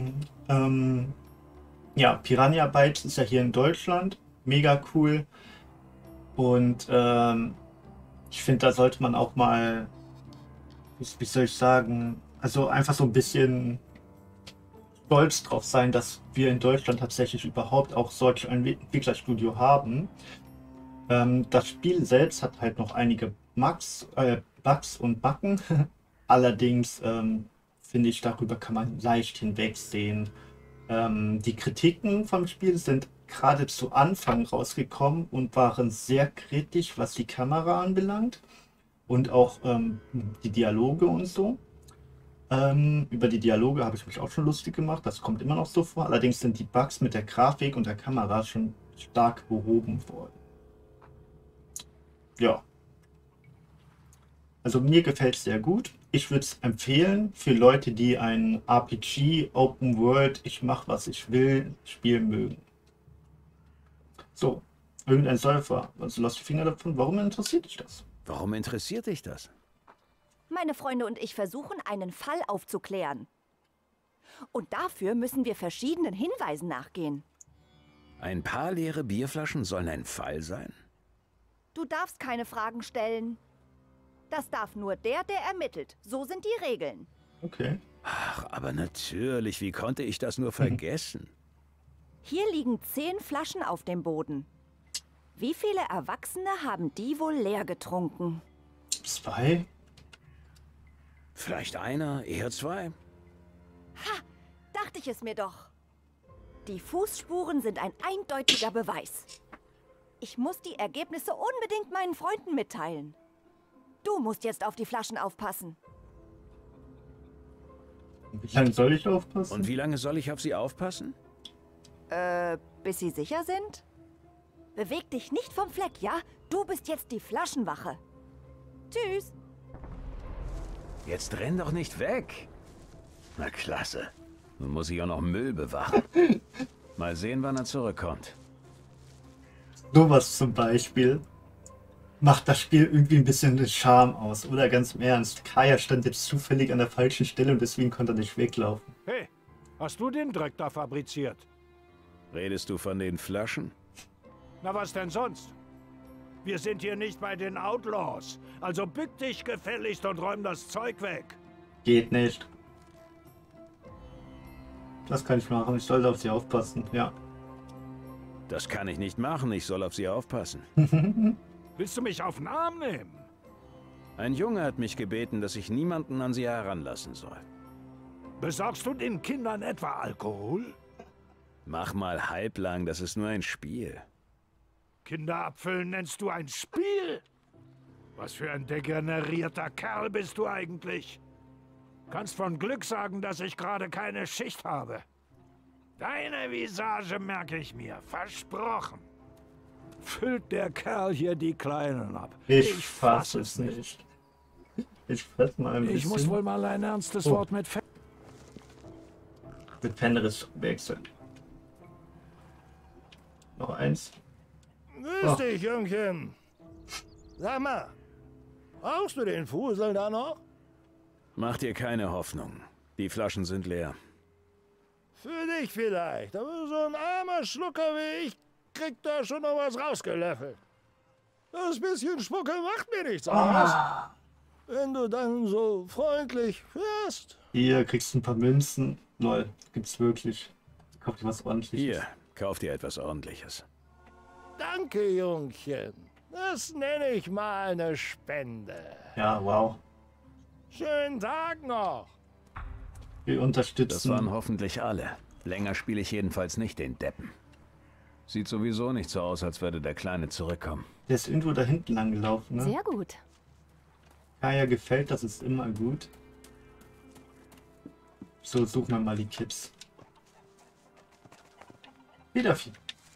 Ja, Piranha Bytes ist ja hier in Deutschland. Mega cool. Und ich finde, da sollte man auch mal, wie soll ich sagen, also einfach so ein bisschen stolz drauf sein, dass wir in Deutschland tatsächlich überhaupt auch solch ein Entwicklerstudio haben. Das Spiel selbst hat halt noch einige Bugs und Macken. Allerdings finde ich, darüber kann man leicht hinwegsehen. Die Kritiken vom Spiel sind gerade zu Anfang rausgekommen und waren sehr kritisch, was die Kamera anbelangt und auch die Dialoge und so. Über die Dialoge habe ich mich auch schon lustig gemacht, das kommt immer noch so vor. Allerdings sind die Bugs mit der Grafik und der Kamera schon stark behoben worden. Ja. Also mir gefällt es sehr gut. Ich würde es empfehlen für Leute, die ein RPG, Open World, ich mache was ich will, Spiel mögen. So, irgendein Säufer. Also lass die Finger davon. Warum interessiert dich das? Warum interessiert dich das? Meine Freunde und ich versuchen, einen Fall aufzuklären. Und dafür müssen wir verschiedenen Hinweisen nachgehen. Ein paar leere Bierflaschen sollen ein Fall sein? Du darfst keine Fragen stellen. Das darf nur der ermittelt. So sind die Regeln. Okay. Ach, aber natürlich. Wie konnte ich das nur vergessen? Hier liegen 10 Flaschen auf dem Boden. Wie viele Erwachsene haben die wohl leer getrunken? 2? Vielleicht einer, eher 2? Ha! Dachte ich es mir doch. Die Fußspuren sind ein eindeutiger Beweis. Ich muss die Ergebnisse unbedingt meinen Freunden mitteilen. Du musst jetzt auf die Flaschen aufpassen. Wie lange soll ich aufpassen? Und wie lange soll ich auf sie aufpassen? Bis sie sicher sind? Beweg dich nicht vom Fleck, ja? Du bist jetzt die Flaschenwache. Tschüss. Jetzt renn doch nicht weg. Na klasse. Nun muss ich auch noch Müll bewachen. Mal sehen, wann er zurückkommt. Sowas zum Beispiel macht das Spiel irgendwie ein bisschen den Charme aus. Oder ganz im Ernst, Kaya stand jetzt zufällig an der falschen Stelle und deswegen konnte er nicht weglaufen. Hey, hast du den Dreck da fabriziert? Redest du von den Flaschen? Na was denn sonst? Wir sind hier nicht bei den Outlaws. Also bück dich gefälligst und räum das Zeug weg. Geht nicht. Das kann ich machen. Ich sollte auf sie aufpassen, ja. Das kann ich nicht machen. Ich soll auf sie aufpassen. Willst du mich auf den Arm nehmen? Ein Junge hat mich gebeten, dass ich niemanden an sie heranlassen soll. Besorgst du den Kindern etwa Alkohol? Mach mal halblang, das ist nur ein Spiel. Kinder abfüllen nennst du ein Spiel? Was für ein degenerierter Kerl bist du eigentlich? Kannst von Glück sagen, dass ich gerade keine Schicht habe. Deine Visage merke ich mir, versprochen. Füllt der Kerl hier die Kleinen ab. Ich fass es nicht. Ich fass mal ein bisschen. Ich muss wohl mal ein ernstes Wort mit Fenris wechseln. Noch eins. Grüß dich, Jungchen. Sag mal, brauchst du den Fusel da noch? Mach dir keine Hoffnung. Die Flaschen sind leer. Für dich vielleicht, aber so ein armer Schlucker wie ich kriegt da schon noch was rausgelöffelt. Das bisschen Schmucke macht mir nichts aus. Wenn du dann so freundlich wärst. Hier kriegst du ein paar Münzen. Lol, gibt's wirklich. Kauf dir was Ordentliches. Hier, kauf dir etwas Ordentliches. Danke, Jungchen. Das nenne ich mal eine Spende. Ja, wow. Schönen Tag noch. Wir unterstützen. Das waren hoffentlich alle. Länger spiele ich jedenfalls nicht den Deppen. Sieht sowieso nicht so aus, als würde der Kleine zurückkommen. Der ist irgendwo da hinten lang gelaufen, ne? Sehr gut. Kaya gefällt, das ist immer gut. So, suchen wir mal die Kids. Wieder viel.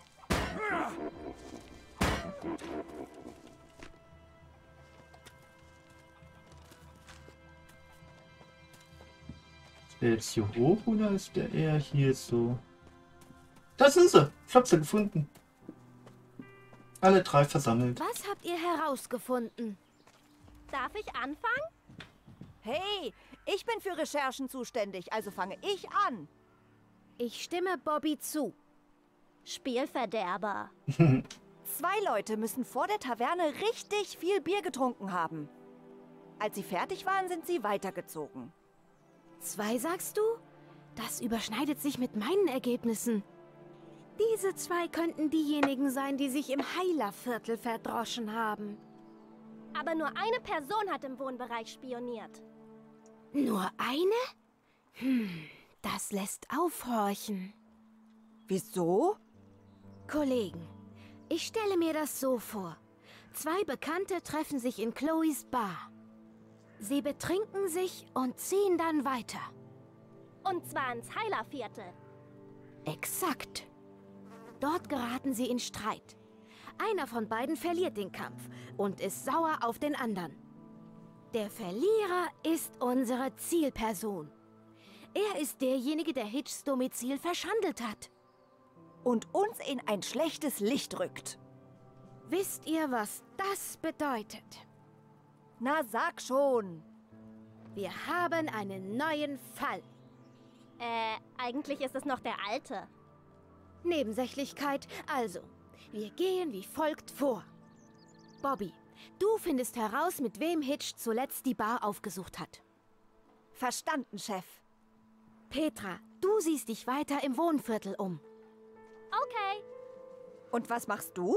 Ist der jetzt hier hoch oder ist der eher hier so? Da sind sie! Ich hab sie gefunden. Alle 3 versammelt. Was habt ihr herausgefunden? Darf ich anfangen? Hey, ich bin für Recherchen zuständig, also fange ich an. Ich stimme Bobby zu. Spielverderber. 2 Leute müssen vor der Taverne richtig viel Bier getrunken haben. Als sie fertig waren, sind sie weitergezogen. 2 sagst du? Das überschneidet sich mit meinen Ergebnissen. Diese zwei könnten diejenigen sein, die sich im Heilerviertel verdroschen haben. Aber nur eine Person hat im Wohnbereich spioniert. Nur eine? Das lässt aufhorchen. Wieso? Kollegen, ich stelle mir das so vor. Zwei Bekannte treffen sich in Chloes Bar. Sie betrinken sich und ziehen dann weiter. Und zwar ins Heilerviertel. Exakt. Dort geraten sie in Streit. Einer von beiden verliert den Kampf und ist sauer auf den anderen. Der Verlierer ist unsere Zielperson. Er ist derjenige, der Hitchs Domizil verschandelt hat. Und uns in ein schlechtes Licht rückt. Wisst ihr, was das bedeutet? Na, sag schon. Wir haben einen neuen Fall. Eigentlich ist es noch der alte. Nebensächlichkeit, also. Wir gehen wie folgt vor. Bobby, du findest heraus, mit wem Hitch zuletzt die Bar aufgesucht hat. Verstanden, Chef. Petra, du siehst dich weiter im Wohnviertel um. Okay. Und was machst du?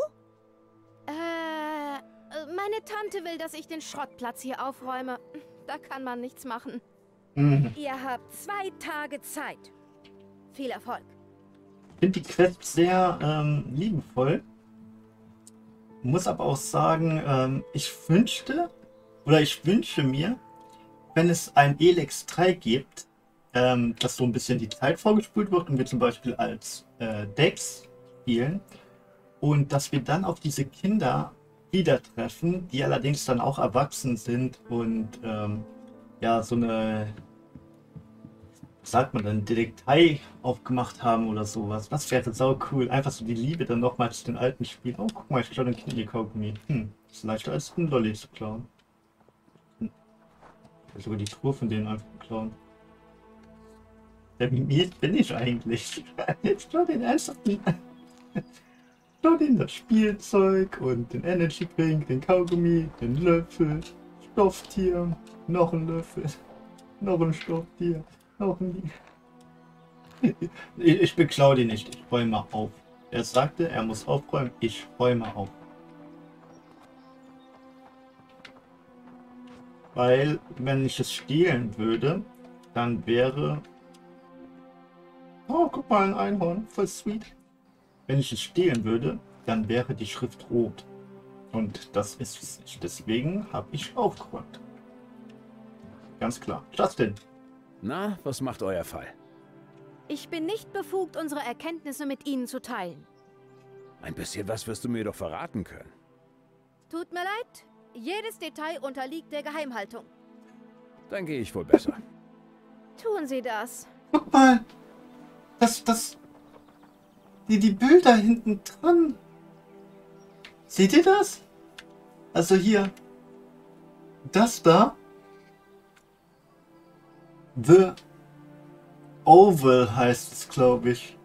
Meine Tante will, dass ich den Schrottplatz hier aufräume. Da kann man nichts machen. Ihr habt 2 Tage Zeit. Viel Erfolg. Ich finde die Quest sehr liebevoll. Muss aber auch sagen, ich wünsche mir, wenn es ein Elex 3 gibt, dass so ein bisschen die Zeit vorgespult wird und wir zum Beispiel als Dex spielen und dass wir dann auf diese Kinder wieder treffen, die allerdings dann auch erwachsen sind und ja, so eine, was sagt man dann, Detektei aufgemacht haben oder sowas. Das wäre sau cool. Einfach so die Liebe dann nochmal zu den alten Spielen. Oh, guck mal, ich klaue den Knie-Kaugummi. Ist leichter als ein Lolli zu klauen. Sogar die Truhe von denen einfach klauen. Der Mimiert bin ich eigentlich. Ich klaue den ernsthaft nicht. Ich klaue den das Spielzeug und den Energy Drink, den Kaugummi, den Löffel, Stofftier, noch ein Löffel, noch ein Stofftier, noch ein... Ich beklaue den nicht, ich räume auf. Er sagte, er muss aufräumen, ich räume auf. Weil, wenn ich es stehlen würde, dann wäre... Oh, guck mal, ein Einhorn, voll sweet. Wenn ich es stehlen würde, dann wäre die Schrift rot. Und das ist es nicht. Deswegen habe ich aufgeräumt. Ganz klar. Justin. Na, was macht euer Fall? Ich bin nicht befugt, unsere Erkenntnisse mit Ihnen zu teilen. Ein bisschen was wirst du mir doch verraten können. Tut mir leid, jedes Detail unterliegt der Geheimhaltung. Dann gehe ich wohl besser. Tun Sie das. Guck mal. Die Bilder hinten dran. Seht ihr das? Also hier. Das da. The Oval heißt es, glaube ich.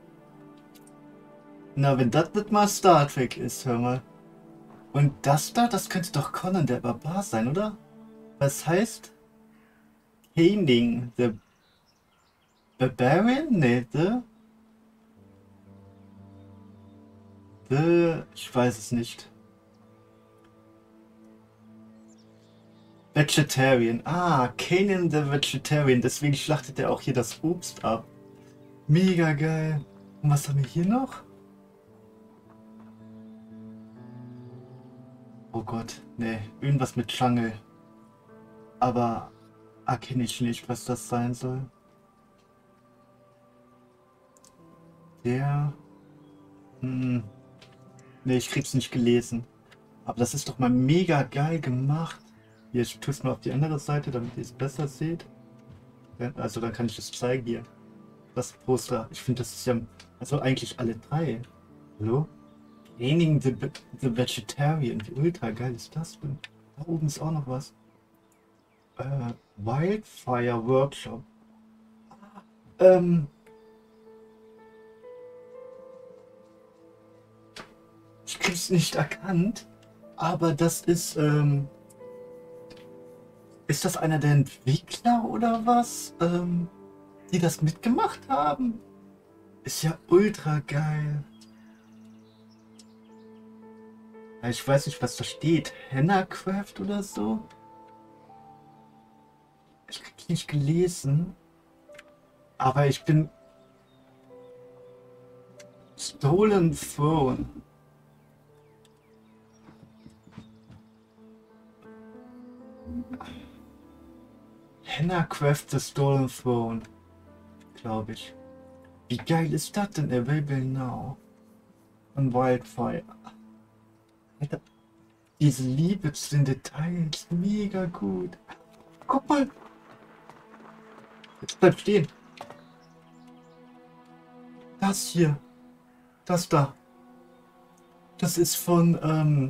Na, wenn das nicht mal Star Trek ist, hör mal. Und das da, das könnte doch Conan der Barbar sein, oder? Was heißt? Caning the Barbarian? Nee, ich weiß es nicht. Vegetarian. Ah, Kanan the Vegetarian. Deswegen schlachtet er auch hier das Obst ab. Mega geil. Und was haben wir hier noch? Oh Gott, nee, irgendwas mit Jungle. Aber erkenne ich nicht, was das sein soll. Der... Nee, ich krieg's nicht gelesen. Aber das ist doch mal mega geil gemacht. Hier, ich tue es mal auf die andere Seite, damit ihr es besser seht. Ja, also dann kann ich es zeigen hier. Das Poster. Ich finde, das ist ja... Also eigentlich alle 3. Hallo? Training the Vegetarian. Wie ultra geil ist das denn? Da oben ist auch noch was. Wildfire Workshop. Ich krieg's nicht erkannt, aber das ist das einer der Entwickler oder was? die das mitgemacht haben. Ist ja ultra geil. Ich weiß nicht, was da steht. Hennacraft oder so? Ich hab's nicht gelesen. Aber ich bin... Stolen Throne. Hennacraft The Stolen Throne. Glaube ich. Wie geil ist das denn? Available now. Und Wildfire. Alter, diese Liebe zu den Details. Mega gut. Guck mal. Jetzt bleib stehen. Das hier. Das da. Das ist von,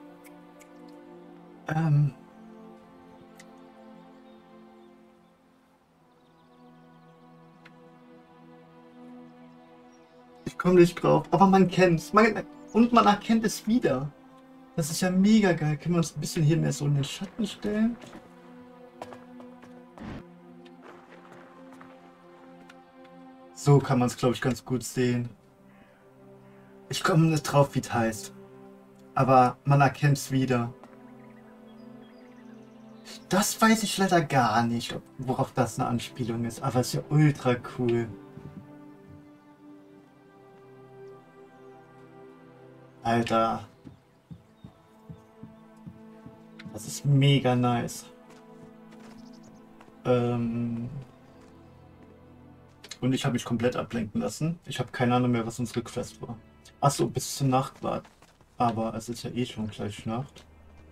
ich komme nicht drauf, aber man kennt's. Und man erkennt es wieder. Das ist ja mega geil. Können wir uns ein bisschen hier mehr so in den Schatten stellen? So kann man es, glaube ich, ganz gut sehen. Ich komme nicht drauf, wie es heißt. Aber man erkennt es wieder. Das weiß ich leider gar nicht, worauf das eine Anspielung ist. Aber es ist ja ultra cool. Alter. Das ist mega nice. Und ich habe mich komplett ablenken lassen. Ich habe keine Ahnung mehr, was unsere Quest war. Achso, bis zur Nacht war. Aber es ist ja eh schon gleich Nacht.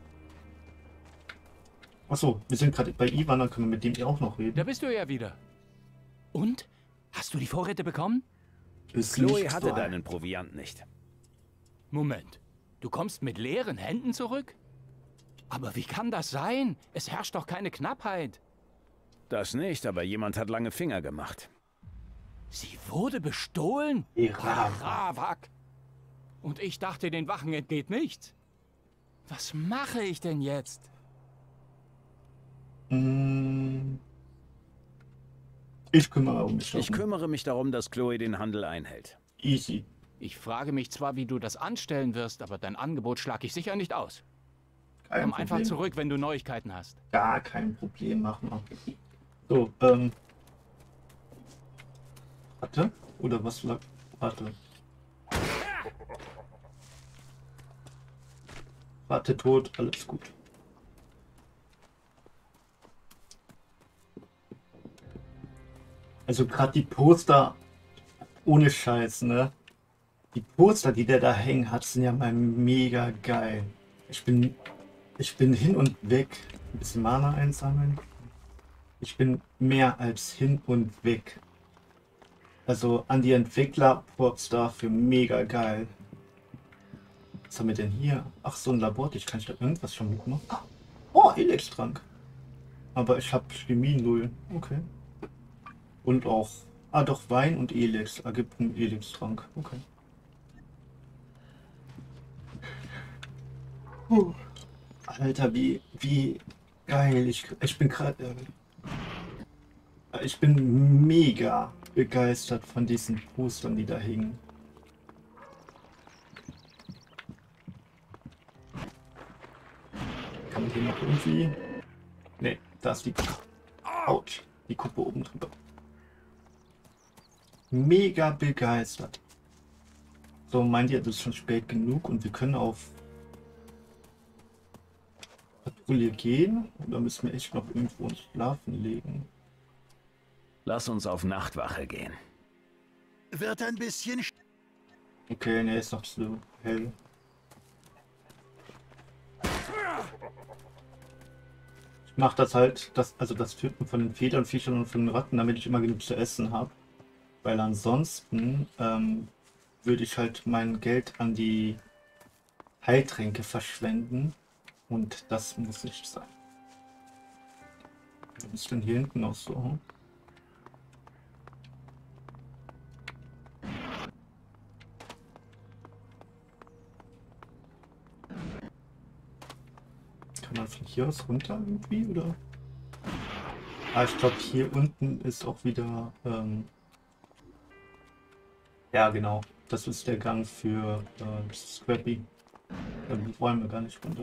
Achso, wir sind gerade bei Ivan, dann können wir mit dem auch noch reden. Da bist du ja wieder. Und? Hast du die Vorräte bekommen? Chloe hatte deinen Proviant nicht. Moment. Du kommst mit leeren Händen zurück? Aber wie kann das sein? Es herrscht doch keine Knappheit. Das nicht, aber jemand hat lange Finger gemacht. Sie wurde bestohlen? Ravak. Und ich dachte, den Wachen entgeht nichts. Was mache ich denn jetzt? Ich kümmere mich darum. Ich kümmere mich darum, dass Chloe den Handel einhält. Easy. Ich frage mich zwar, wie du das anstellen wirst, aber dein Angebot schlage ich sicher nicht aus. Komm einfach zurück, wenn du Neuigkeiten hast. Gar kein Problem, mach mal. So, warte. Oder was lag? Warte. Warte, tot, alles gut. Also gerade die Poster, ohne Scheiß, ne? Die Poster, die der da hängen hat, sind ja mal mega geil. Ich bin hin und weg. Ein bisschen Mana einsammeln. Ich bin mehr als hin und weg. Also an die Entwickler, Props dafür, mega geil. Was haben wir denn hier? Ach, so ein Labor, ich kann da irgendwas schon mitmachen. Oh, Elex-Trank. Aber ich habe Chemie 0. Okay. Und auch, doch, Wein und Elex ergibt einen Elex-Trank. Okay. Alter, wie geil. Ich bin gerade... ich bin mega begeistert von diesen Postern, die da hingen. Kann man hier noch irgendwie... Ne, da ist die... Autsch, die Kuppe oben drüber. Mega begeistert. So, meint ihr, das ist schon spät genug und wir können auf Patrouille gehen? Oder müssen wir echt noch irgendwo uns schlafen legen? Lass uns auf Nachtwache gehen. Wird ein bisschen... Okay, ne, ist noch zu hell. Ich mach das halt, also das Töten von den Federnviechern und von den Ratten, damit ich immer genug zu essen habe. Weil ansonsten würde ich halt mein Geld an die Heiltränke verschwenden. Und das muss nicht sein. Was ist denn hier hinten noch so? Kann man von hier aus runter irgendwie, oder? Ah, ich glaube, hier unten ist auch wieder... ja, genau. Das ist der Gang für Scrappy. Da wollen wir gar nicht runter.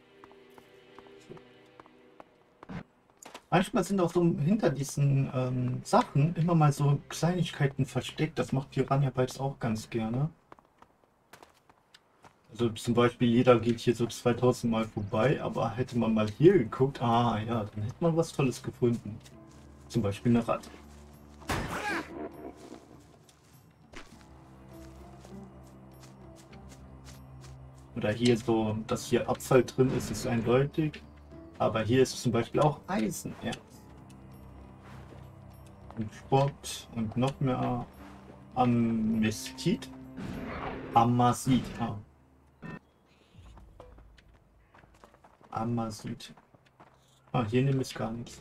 Manchmal sind auch so hinter diesen Sachen immer mal so Kleinigkeiten versteckt. Das macht Piranha Bytes auch ganz gerne. Also zum Beispiel, jeder geht hier so 2000 Mal vorbei, aber hätte man mal hier geguckt, ah ja, dann hätte man was Tolles gefunden. Zum Beispiel eine Ratte. Oder hier so, dass hier Abfall drin ist, ist eindeutig. Aber hier ist zum Beispiel auch Eisenerz. Und Schrott und noch mehr Amestit. Amasit. Ah. Amasit. Ah, hier nehme ich gar nichts.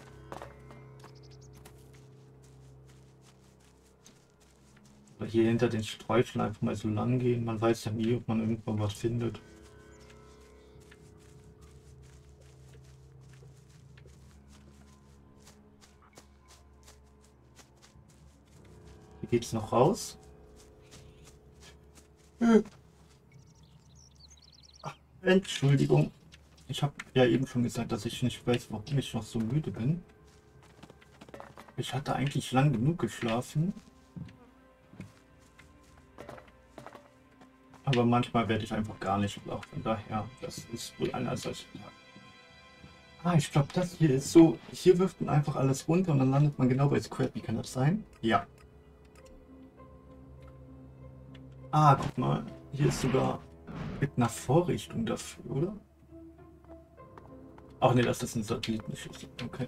Oder hier hinter den Sträuchern einfach mal so lang gehen. Man weiß ja nie, ob man irgendwann was findet. Hier geht's noch raus. Ach, Entschuldigung. Ich habe ja eben schon gesagt, dass ich nicht weiß, warum ich noch so müde bin. Ich hatte eigentlich lang genug geschlafen. Aber manchmal werde ich einfach gar nicht wach. Von daher, das ist wohl einer solcher Tag. Ah, ich glaube, das hier ist so. Hier wirft man einfach alles runter und dann landet man genau bei Scrappy. Kann das sein? Ja. Ah, guck mal. Hier ist sogar mit einer Vorrichtung dafür, oder? Ach ne, das ist ein Satellitenschiff. Okay.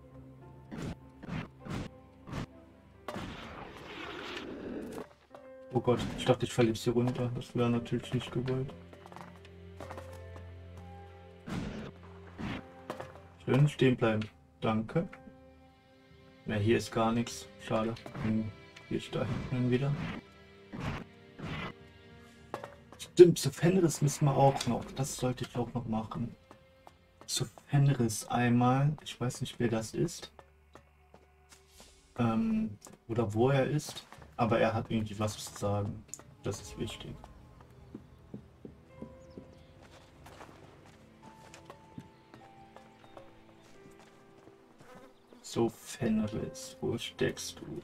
Oh Gott, ich dachte, ich falle jetzt hier runter. Das wäre natürlich nicht gewollt. Schön stehen bleiben. Danke. Na, hier ist gar nichts. Schade. Dann gehe ich da hinten wieder. Stimmt, zu Fenris müssen wir auch noch. Das sollte ich auch noch machen. Zu Fenris einmal. Ich weiß nicht, wer das ist. Oder wo er ist. Aber er hat irgendwie was zu sagen. Das ist wichtig. So, Fenris, wo steckst du?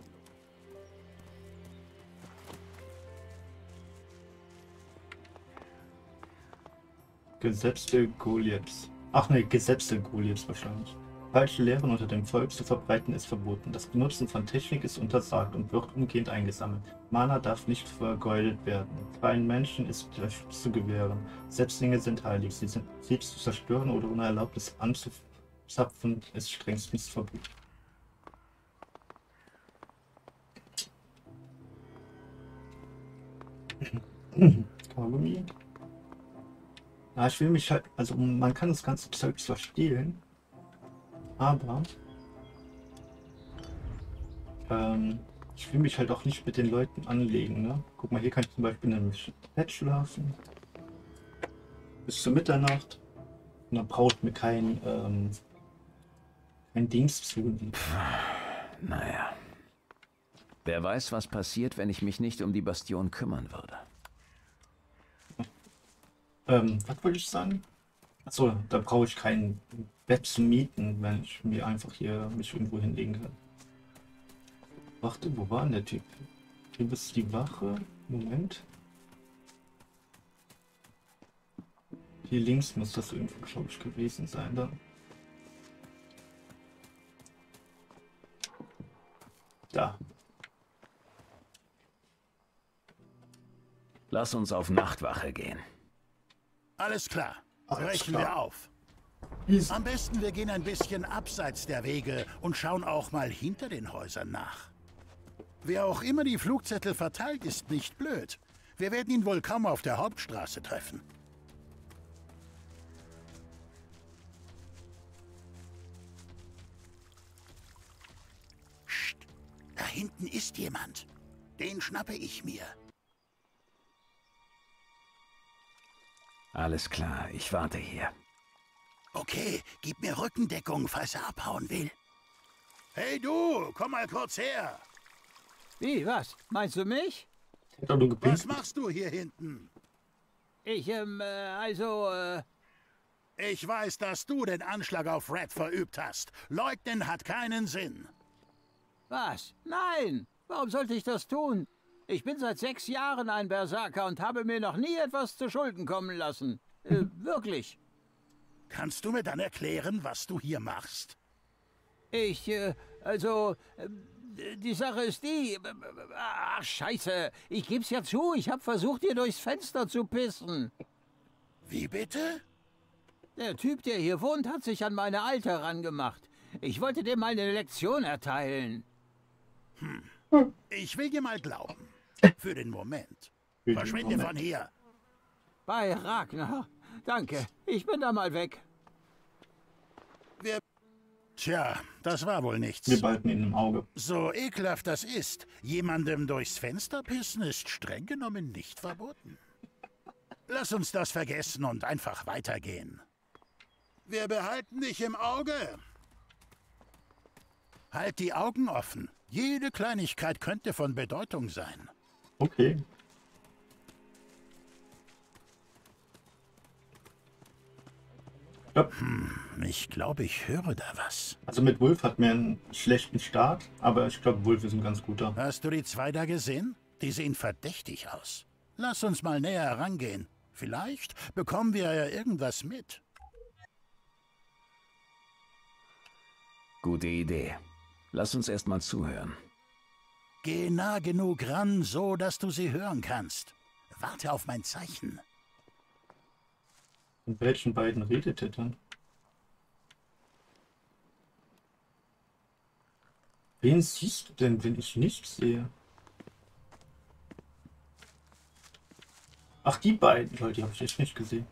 Gesetzte Goliaths. Ach ne, gesetzte Goliaths wahrscheinlich. Falsche Lehren unter dem Volk zu verbreiten ist verboten. Das Benutzen von Technik ist untersagt und wird umgehend eingesammelt. Mana darf nicht vergeudet werden. Freien Menschen ist der Schutz zu gewähren. Setzlinge sind heilig. Sie zu zerstören oder ohne Erlaubnis anzuzapfen ist strengstens verboten. Kaugummi. Ja, ich will mich halt, also man kann das ganze Zeug zwar stehlen, aber ich will mich halt auch nicht mit den Leuten anlegen, ne? Guck mal, hier kann ich zum Beispiel nämlich Bett schlafen. Bis zur Mitternacht. Und dann braucht mir kein Dings zu. Naja. Wer weiß, was passiert, wenn ich mich nicht um die Bastion kümmern würde. Was wollte ich sagen? Achso, da brauche ich kein Bett zu mieten, wenn ich mir einfach hier mich irgendwo hinlegen kann. Warte, wo war denn der Typ? Hier bist die Wache. Moment. Hier links muss das irgendwo, glaube ich, gewesen sein dann. Da. Lass uns auf Nachtwache gehen. Alles klar. Alles Brechen klar. wir auf. Am besten, wir gehen ein bisschen abseits der Wege und schauen auch mal hinter den Häusern nach. Wer auch immer die Flugzettel verteilt, ist nicht blöd. Wir werden ihn wohl kaum auf der Hauptstraße treffen. Psst, da hinten ist jemand. Den schnappe ich mir. Alles klar, ich warte hier. Okay, gib mir Rückendeckung, falls er abhauen will. Hey du, komm mal kurz her. Wie, was? Meinst du mich? Was machst du hier hinten? Ich, Ich weiß, dass du den Anschlag auf Red verübt hast. Leugnen hat keinen Sinn. Was? Nein! Warum sollte ich das tun? Ich bin seit 6 Jahren ein Berserker und habe mir noch nie etwas zu Schulden kommen lassen. Wirklich. Kannst du mir dann erklären, was du hier machst? Ich, die Sache ist die... Ach, scheiße. Ich geb's ja zu, ich habe versucht, dir durchs Fenster zu pissen. Wie bitte? Der Typ, der hier wohnt, hat sich an meine Alte herangemacht. Ich wollte dem mal eine Lektion erteilen. Ich will dir mal glauben. Für den Moment. Verschwinde von hier. Bei Ragnar. Danke. Ich bin da mal weg. Tja, das war wohl nichts. Wir behalten ihn im Auge. So ekelhaft das ist, jemandem durchs Fenster pissen ist streng genommen nicht verboten. Lass uns das vergessen und einfach weitergehen. Wir behalten dich im Auge. Halt die Augen offen. Jede Kleinigkeit könnte von Bedeutung sein. Okay. Ja. Ich glaube, ich höre da was. Also mit Wolf hat mir einen schlechten Start, aber ich glaube, Wolf ist ein ganz guter. Hast du die 2 da gesehen? Die sehen verdächtig aus. Lass uns mal näher herangehen. Vielleicht bekommen wir ja irgendwas mit. Gute Idee. Lass uns erst mal zuhören. Geh nah genug ran, so dass du sie hören kannst. Warte auf mein Zeichen. Mit welchen beiden redet ihr dann? Wen siehst du denn, wenn ich nicht sehe? Ach, die beiden, Leute, die habe ich echt nicht gesehen.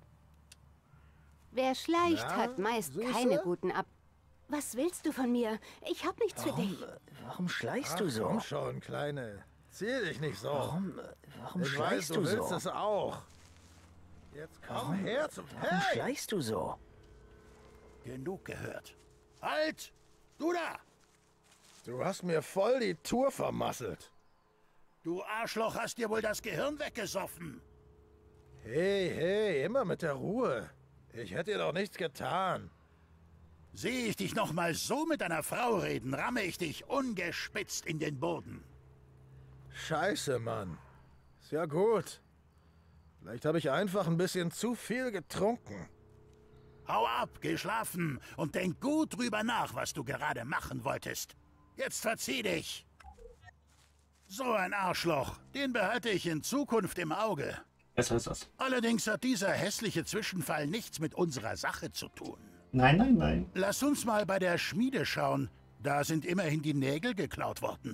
Wer schleicht, Ja, hat meist Süße? keine guten Ab... Was willst du von mir? Ich hab nichts für dich. Warum schleichst du so? Komm schon, Kleine. Zieh dich nicht so. Warum Ich weiß, schleichst du du willst so? es auch. Jetzt komm her zum... Warum schleichst du so? Genug gehört. Halt! Du da! Du hast mir voll die Tour vermasselt. Du Arschloch, hast dir wohl das Gehirn weggesoffen. Hey, hey, immer mit der Ruhe. Ich hätte dir doch nichts getan. Sehe ich dich noch mal so mit deiner Frau reden, ramme ich dich ungespitzt in den Boden. Scheiße, Mann. Ist ja gut. Vielleicht habe ich einfach ein bisschen zu viel getrunken. Hau ab, geh schlafen und denk gut drüber nach, was du gerade machen wolltest. Jetzt verzieh dich. So ein Arschloch, den behalte ich in Zukunft im Auge. Besser ist das. Allerdings hat dieser hässliche Zwischenfall nichts mit unserer Sache zu tun. Nein, nein, nein. Lass uns mal bei der Schmiede schauen. Da sind immerhin die Nägel geklaut worden.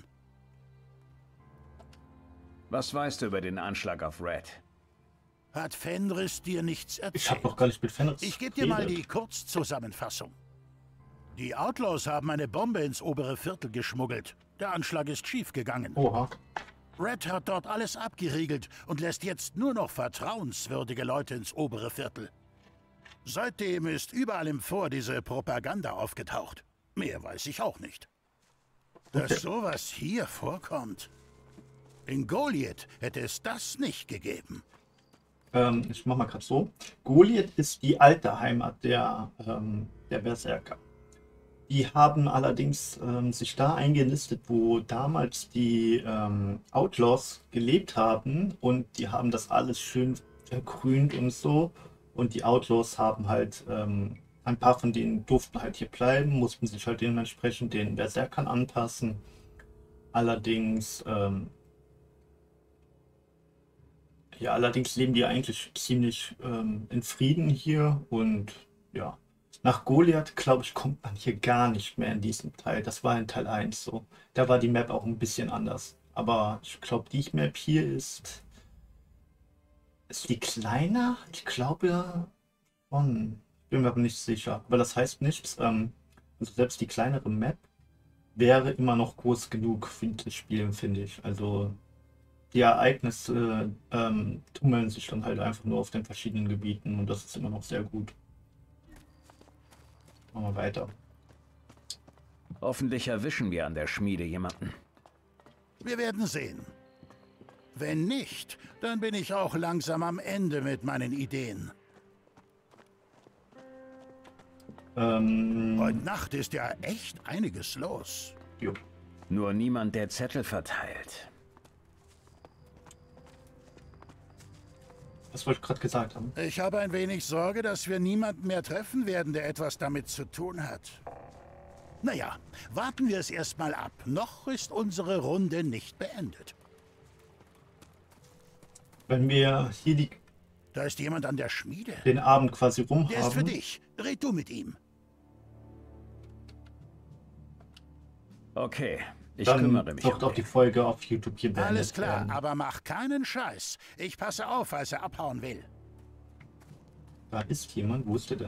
Was weißt du über den Anschlag auf Red? Hat Fenris dir nichts erzählt? Ich habe noch gar nicht mit Fenris Ich gebe dir mal die Kurzzusammenfassung. Die Outlaws haben eine Bombe ins obere Viertel geschmuggelt. Der Anschlag ist schiefgegangen. Oha. Red hat dort alles abgeriegelt und lässt jetzt nur noch vertrauenswürdige Leute ins obere Viertel. Seitdem ist überall im Fort diese Propaganda aufgetaucht. Mehr weiß ich auch nicht. Dass sowas hier vorkommt. In Goliath hätte es das nicht gegeben. Ich mach mal gerade so. Goliath ist die alte Heimat der Berserker. Die haben allerdings sich da eingenistet, wo damals die Outlaws gelebt haben, und die haben das alles schön vergrünt und so. Und die Outlaws haben halt, ein paar von denen durften halt hier bleiben, mussten sich halt dementsprechend den Berserkern anpassen. Allerdings, allerdings leben die eigentlich ziemlich in Frieden hier, und ja. Nach Goliath, glaube ich, kommt man hier gar nicht mehr in diesem Teil. Das war in Teil 1 so. Da war die Map auch ein bisschen anders. Aber ich glaube, die Map hier ist die kleiner? Ich glaube schon. Bin mir aber nicht sicher. Aber das heißt nichts. Also selbst die kleinere Map wäre immer noch groß genug für das Spiel, finde ich. Also die Ereignisse tummeln sich dann halt einfach nur auf den verschiedenen Gebieten, und das ist immer noch sehr gut. Machen wir weiter. Hoffentlich erwischen wir an der Schmiede jemanden. Wir werden sehen. Wenn nicht, dann bin ich auch langsam am Ende mit meinen Ideen. Heute Nacht ist ja echt einiges los. Jo. Nur niemand, der Zettel verteilt. Was wollte ich gerade gesagt haben? Ich habe ein wenig Sorge, dass wir niemanden mehr treffen werden, der etwas damit zu tun hat. Naja, warten wir es erstmal ab. Noch ist unsere Runde nicht beendet. Wenn wir hier Da ist jemand an der Schmiede. den Abend quasi rum Der ist für haben. dich. Red du mit ihm. Okay, ich Dann kümmere mich wird um auch die Folge auf YouTube hier beendet Alles klar, werden. aber mach keinen Scheiß. Ich passe auf, als er abhauen will. Da ist jemand. Wo ist der denn?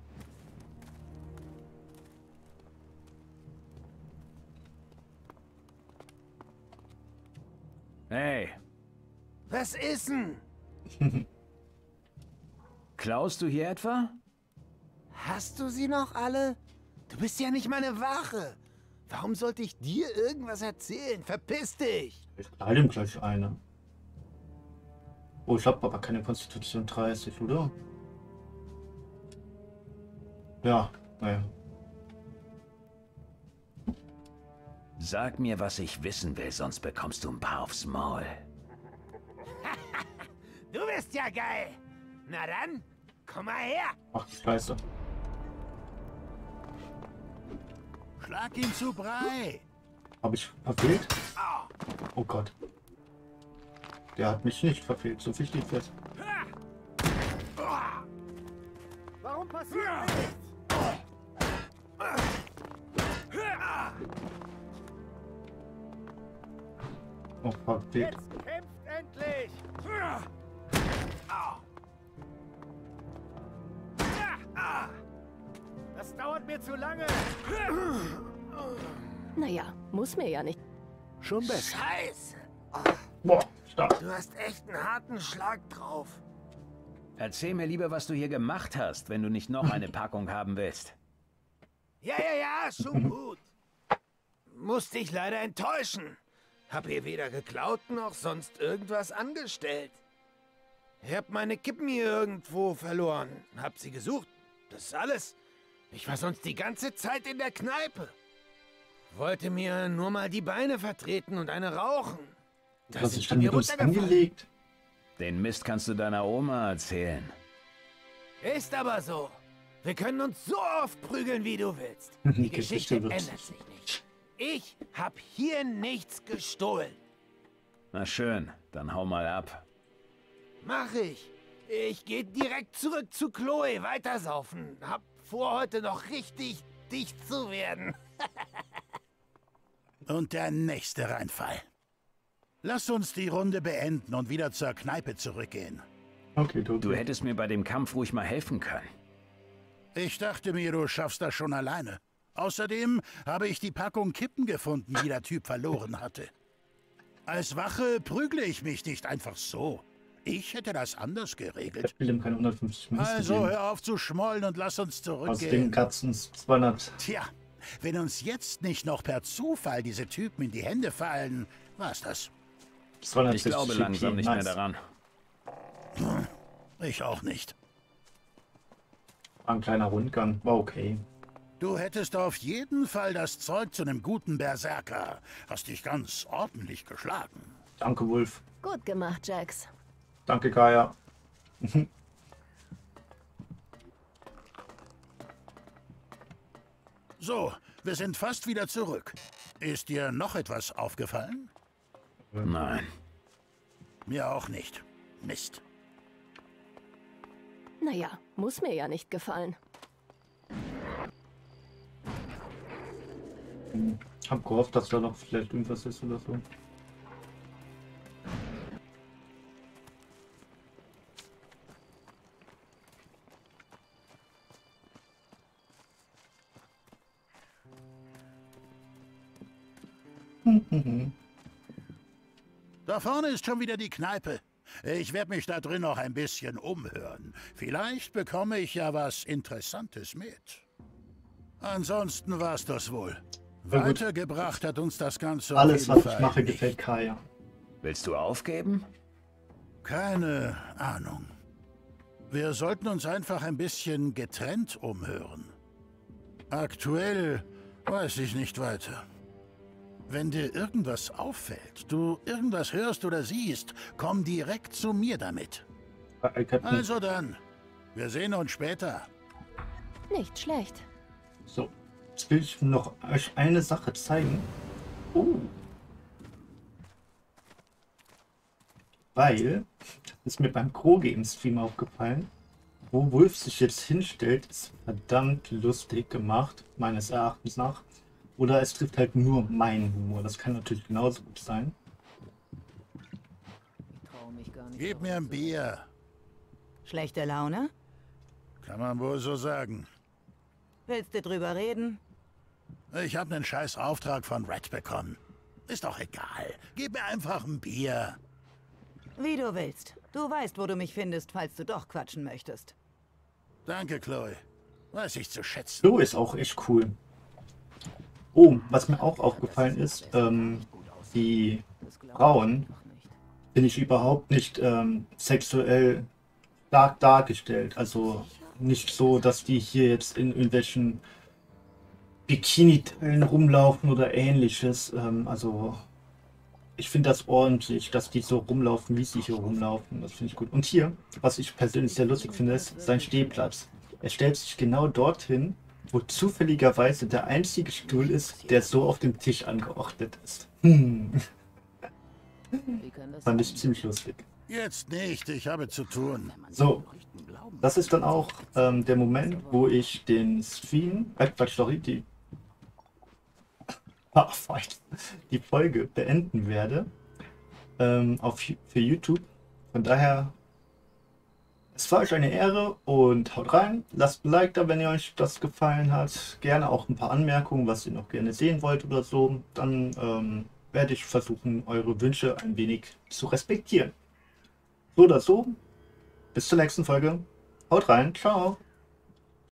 Hey, Was ist denn? klaust du hier etwa? Hast du sie noch alle? Du bist ja nicht meine Wache. Warum sollte ich dir irgendwas erzählen? Verpiss dich! Ich teile ihm gleich eine. Oh, ich habe aber keine Konstitution 30, oder? Ja, naja. Sag mir, was ich wissen will, sonst bekommst du ein paar aufs Maul. Du bist ja geil! Na dann, komm mal her! Ach, Scheiße. Schlag ihn zu Brei. Habe ich verfehlt? Oh Gott. Der hat mich nicht verfehlt, so viel steht fest. Warum passiert nichts? Oh, verfehlt. Jetzt kämpft endlich! Das dauert mir zu lange. Naja, muss mir ja nicht. Schon besser. Scheiße! Boah, stark. Du hast echt einen harten Schlag drauf. Erzähl mir lieber, was du hier gemacht hast, wenn du nicht noch eine Packung haben willst. Ja, schon gut. Musste ich leider enttäuschen. Hab hier weder geklaut noch sonst irgendwas angestellt. Ich hab meine Kippen hier irgendwo verloren. Hab sie gesucht. Das ist alles. Ich war sonst die ganze Zeit in der Kneipe. Wollte mir nur mal die Beine vertreten und eine rauchen. Da Was sind ist sie denn mir mit uns runtergefallen. angelegt? Den Mist kannst du deiner Oma erzählen. Ist aber so. Wir können uns so oft prügeln, wie du willst. Die Die Geschichte wird- ändert sich nicht. Ich hab hier nichts gestohlen. Na schön, dann hau mal ab. Mach ich. Ich gehe direkt zurück zu Chloe weitersaufen. Hab vor, heute noch richtig dicht zu werden. Und der nächste Reinfall. Lass uns die Runde beenden und wieder zur Kneipe zurückgehen. Okay, Du hättest mir bei dem Kampf ruhig mal helfen können. Ich dachte mir, du schaffst das schon alleine. Außerdem habe ich die Packung Kippen gefunden, die der Typ verloren hatte. Als Wache prügle ich mich nicht einfach so. Ich hätte das anders geregelt. Ich will ihm keine 150 Münzen Also geben. hör auf zu schmollen und lass uns Aus den zurückgehen. Katzen 200. Tja, wenn uns jetzt nicht noch per Zufall diese Typen in die Hände fallen, war's das. Ich glaube langsam nicht mehr daran. Ich auch nicht. Ein kleiner Rundgang, war okay. Du hättest auf jeden Fall das Zeug zu einem guten Berserker. Hast dich ganz ordentlich geschlagen. Danke, Wolf. Gut gemacht, Jax. Danke, Kaya. So, wir sind fast wieder zurück. Ist dir noch etwas aufgefallen? Nein. Mir auch nicht. Mist. Naja, muss mir ja nicht gefallen. Hab gehofft, dass da noch vielleicht irgendwas ist oder so. Da vorne ist schon wieder die Kneipe. Ich werde mich da drin noch ein bisschen umhören. Vielleicht bekomme ich ja was Interessantes mit. Ansonsten war's das wohl. Weitergebracht hat uns das Ganze Alles, auf jeden was ich Fall mache, nicht. gefällt Kaya. Willst du aufgeben? Keine Ahnung. Wir sollten uns einfach ein bisschen getrennt umhören. Aktuell weiß ich nicht weiter. Wenn dir irgendwas auffällt, du irgendwas hörst oder siehst, komm direkt zu mir damit. Also dann, wir sehen uns später. Nicht schlecht. So, jetzt will ich noch euch eine Sache zeigen. Weil, das ist mir beim Kroge im Stream aufgefallen, wo Wolf sich jetzt hinstellt, ist verdammt lustig gemacht, meines Erachtens nach. Oder es trifft halt nur meinen Humor. Das kann natürlich genauso gut sein. Gib mir ein Bier. Schlechte Laune? Kann man wohl so sagen. Willst du drüber reden? Ich habe einen scheiß Auftrag von Red bekommen. Ist doch egal. Gib mir einfach ein Bier. Wie du willst. Du weißt, wo du mich findest, falls du doch quatschen möchtest. Danke, Chloe. Weiß ich zu schätzen. Chloe ist auch echt cool. Oh, was mir auch aufgefallen ist, die Frauen bin ich überhaupt nicht sexuell stark dargestellt. Also nicht so, dass die hier jetzt in irgendwelchen Bikini-Teilen rumlaufen oder ähnliches. Also ich finde das ordentlich, dass die so rumlaufen, wie sie hier rumlaufen. Das finde ich gut. Und hier, was ich persönlich sehr lustig finde, ist sein Stehplatz. Er stellt sich genau dorthin, wo zufälligerweise der einzige Stuhl ist, der so auf dem Tisch angeordnet ist. Fand ich ziemlich lustig. Jetzt nicht, ich habe zu tun. So, das ist dann auch der Moment, wo ich den Stream, die Folge beenden werde für YouTube. Von daher, es war euch eine Ehre und haut rein. Lasst ein Like da, wenn ihr euch das gefallen hat. Gerne auch ein paar Anmerkungen, was ihr noch gerne sehen wollt oder so. Dann werde ich versuchen, eure Wünsche ein wenig zu respektieren. So oder so, bis zur nächsten Folge. Haut rein, ciao.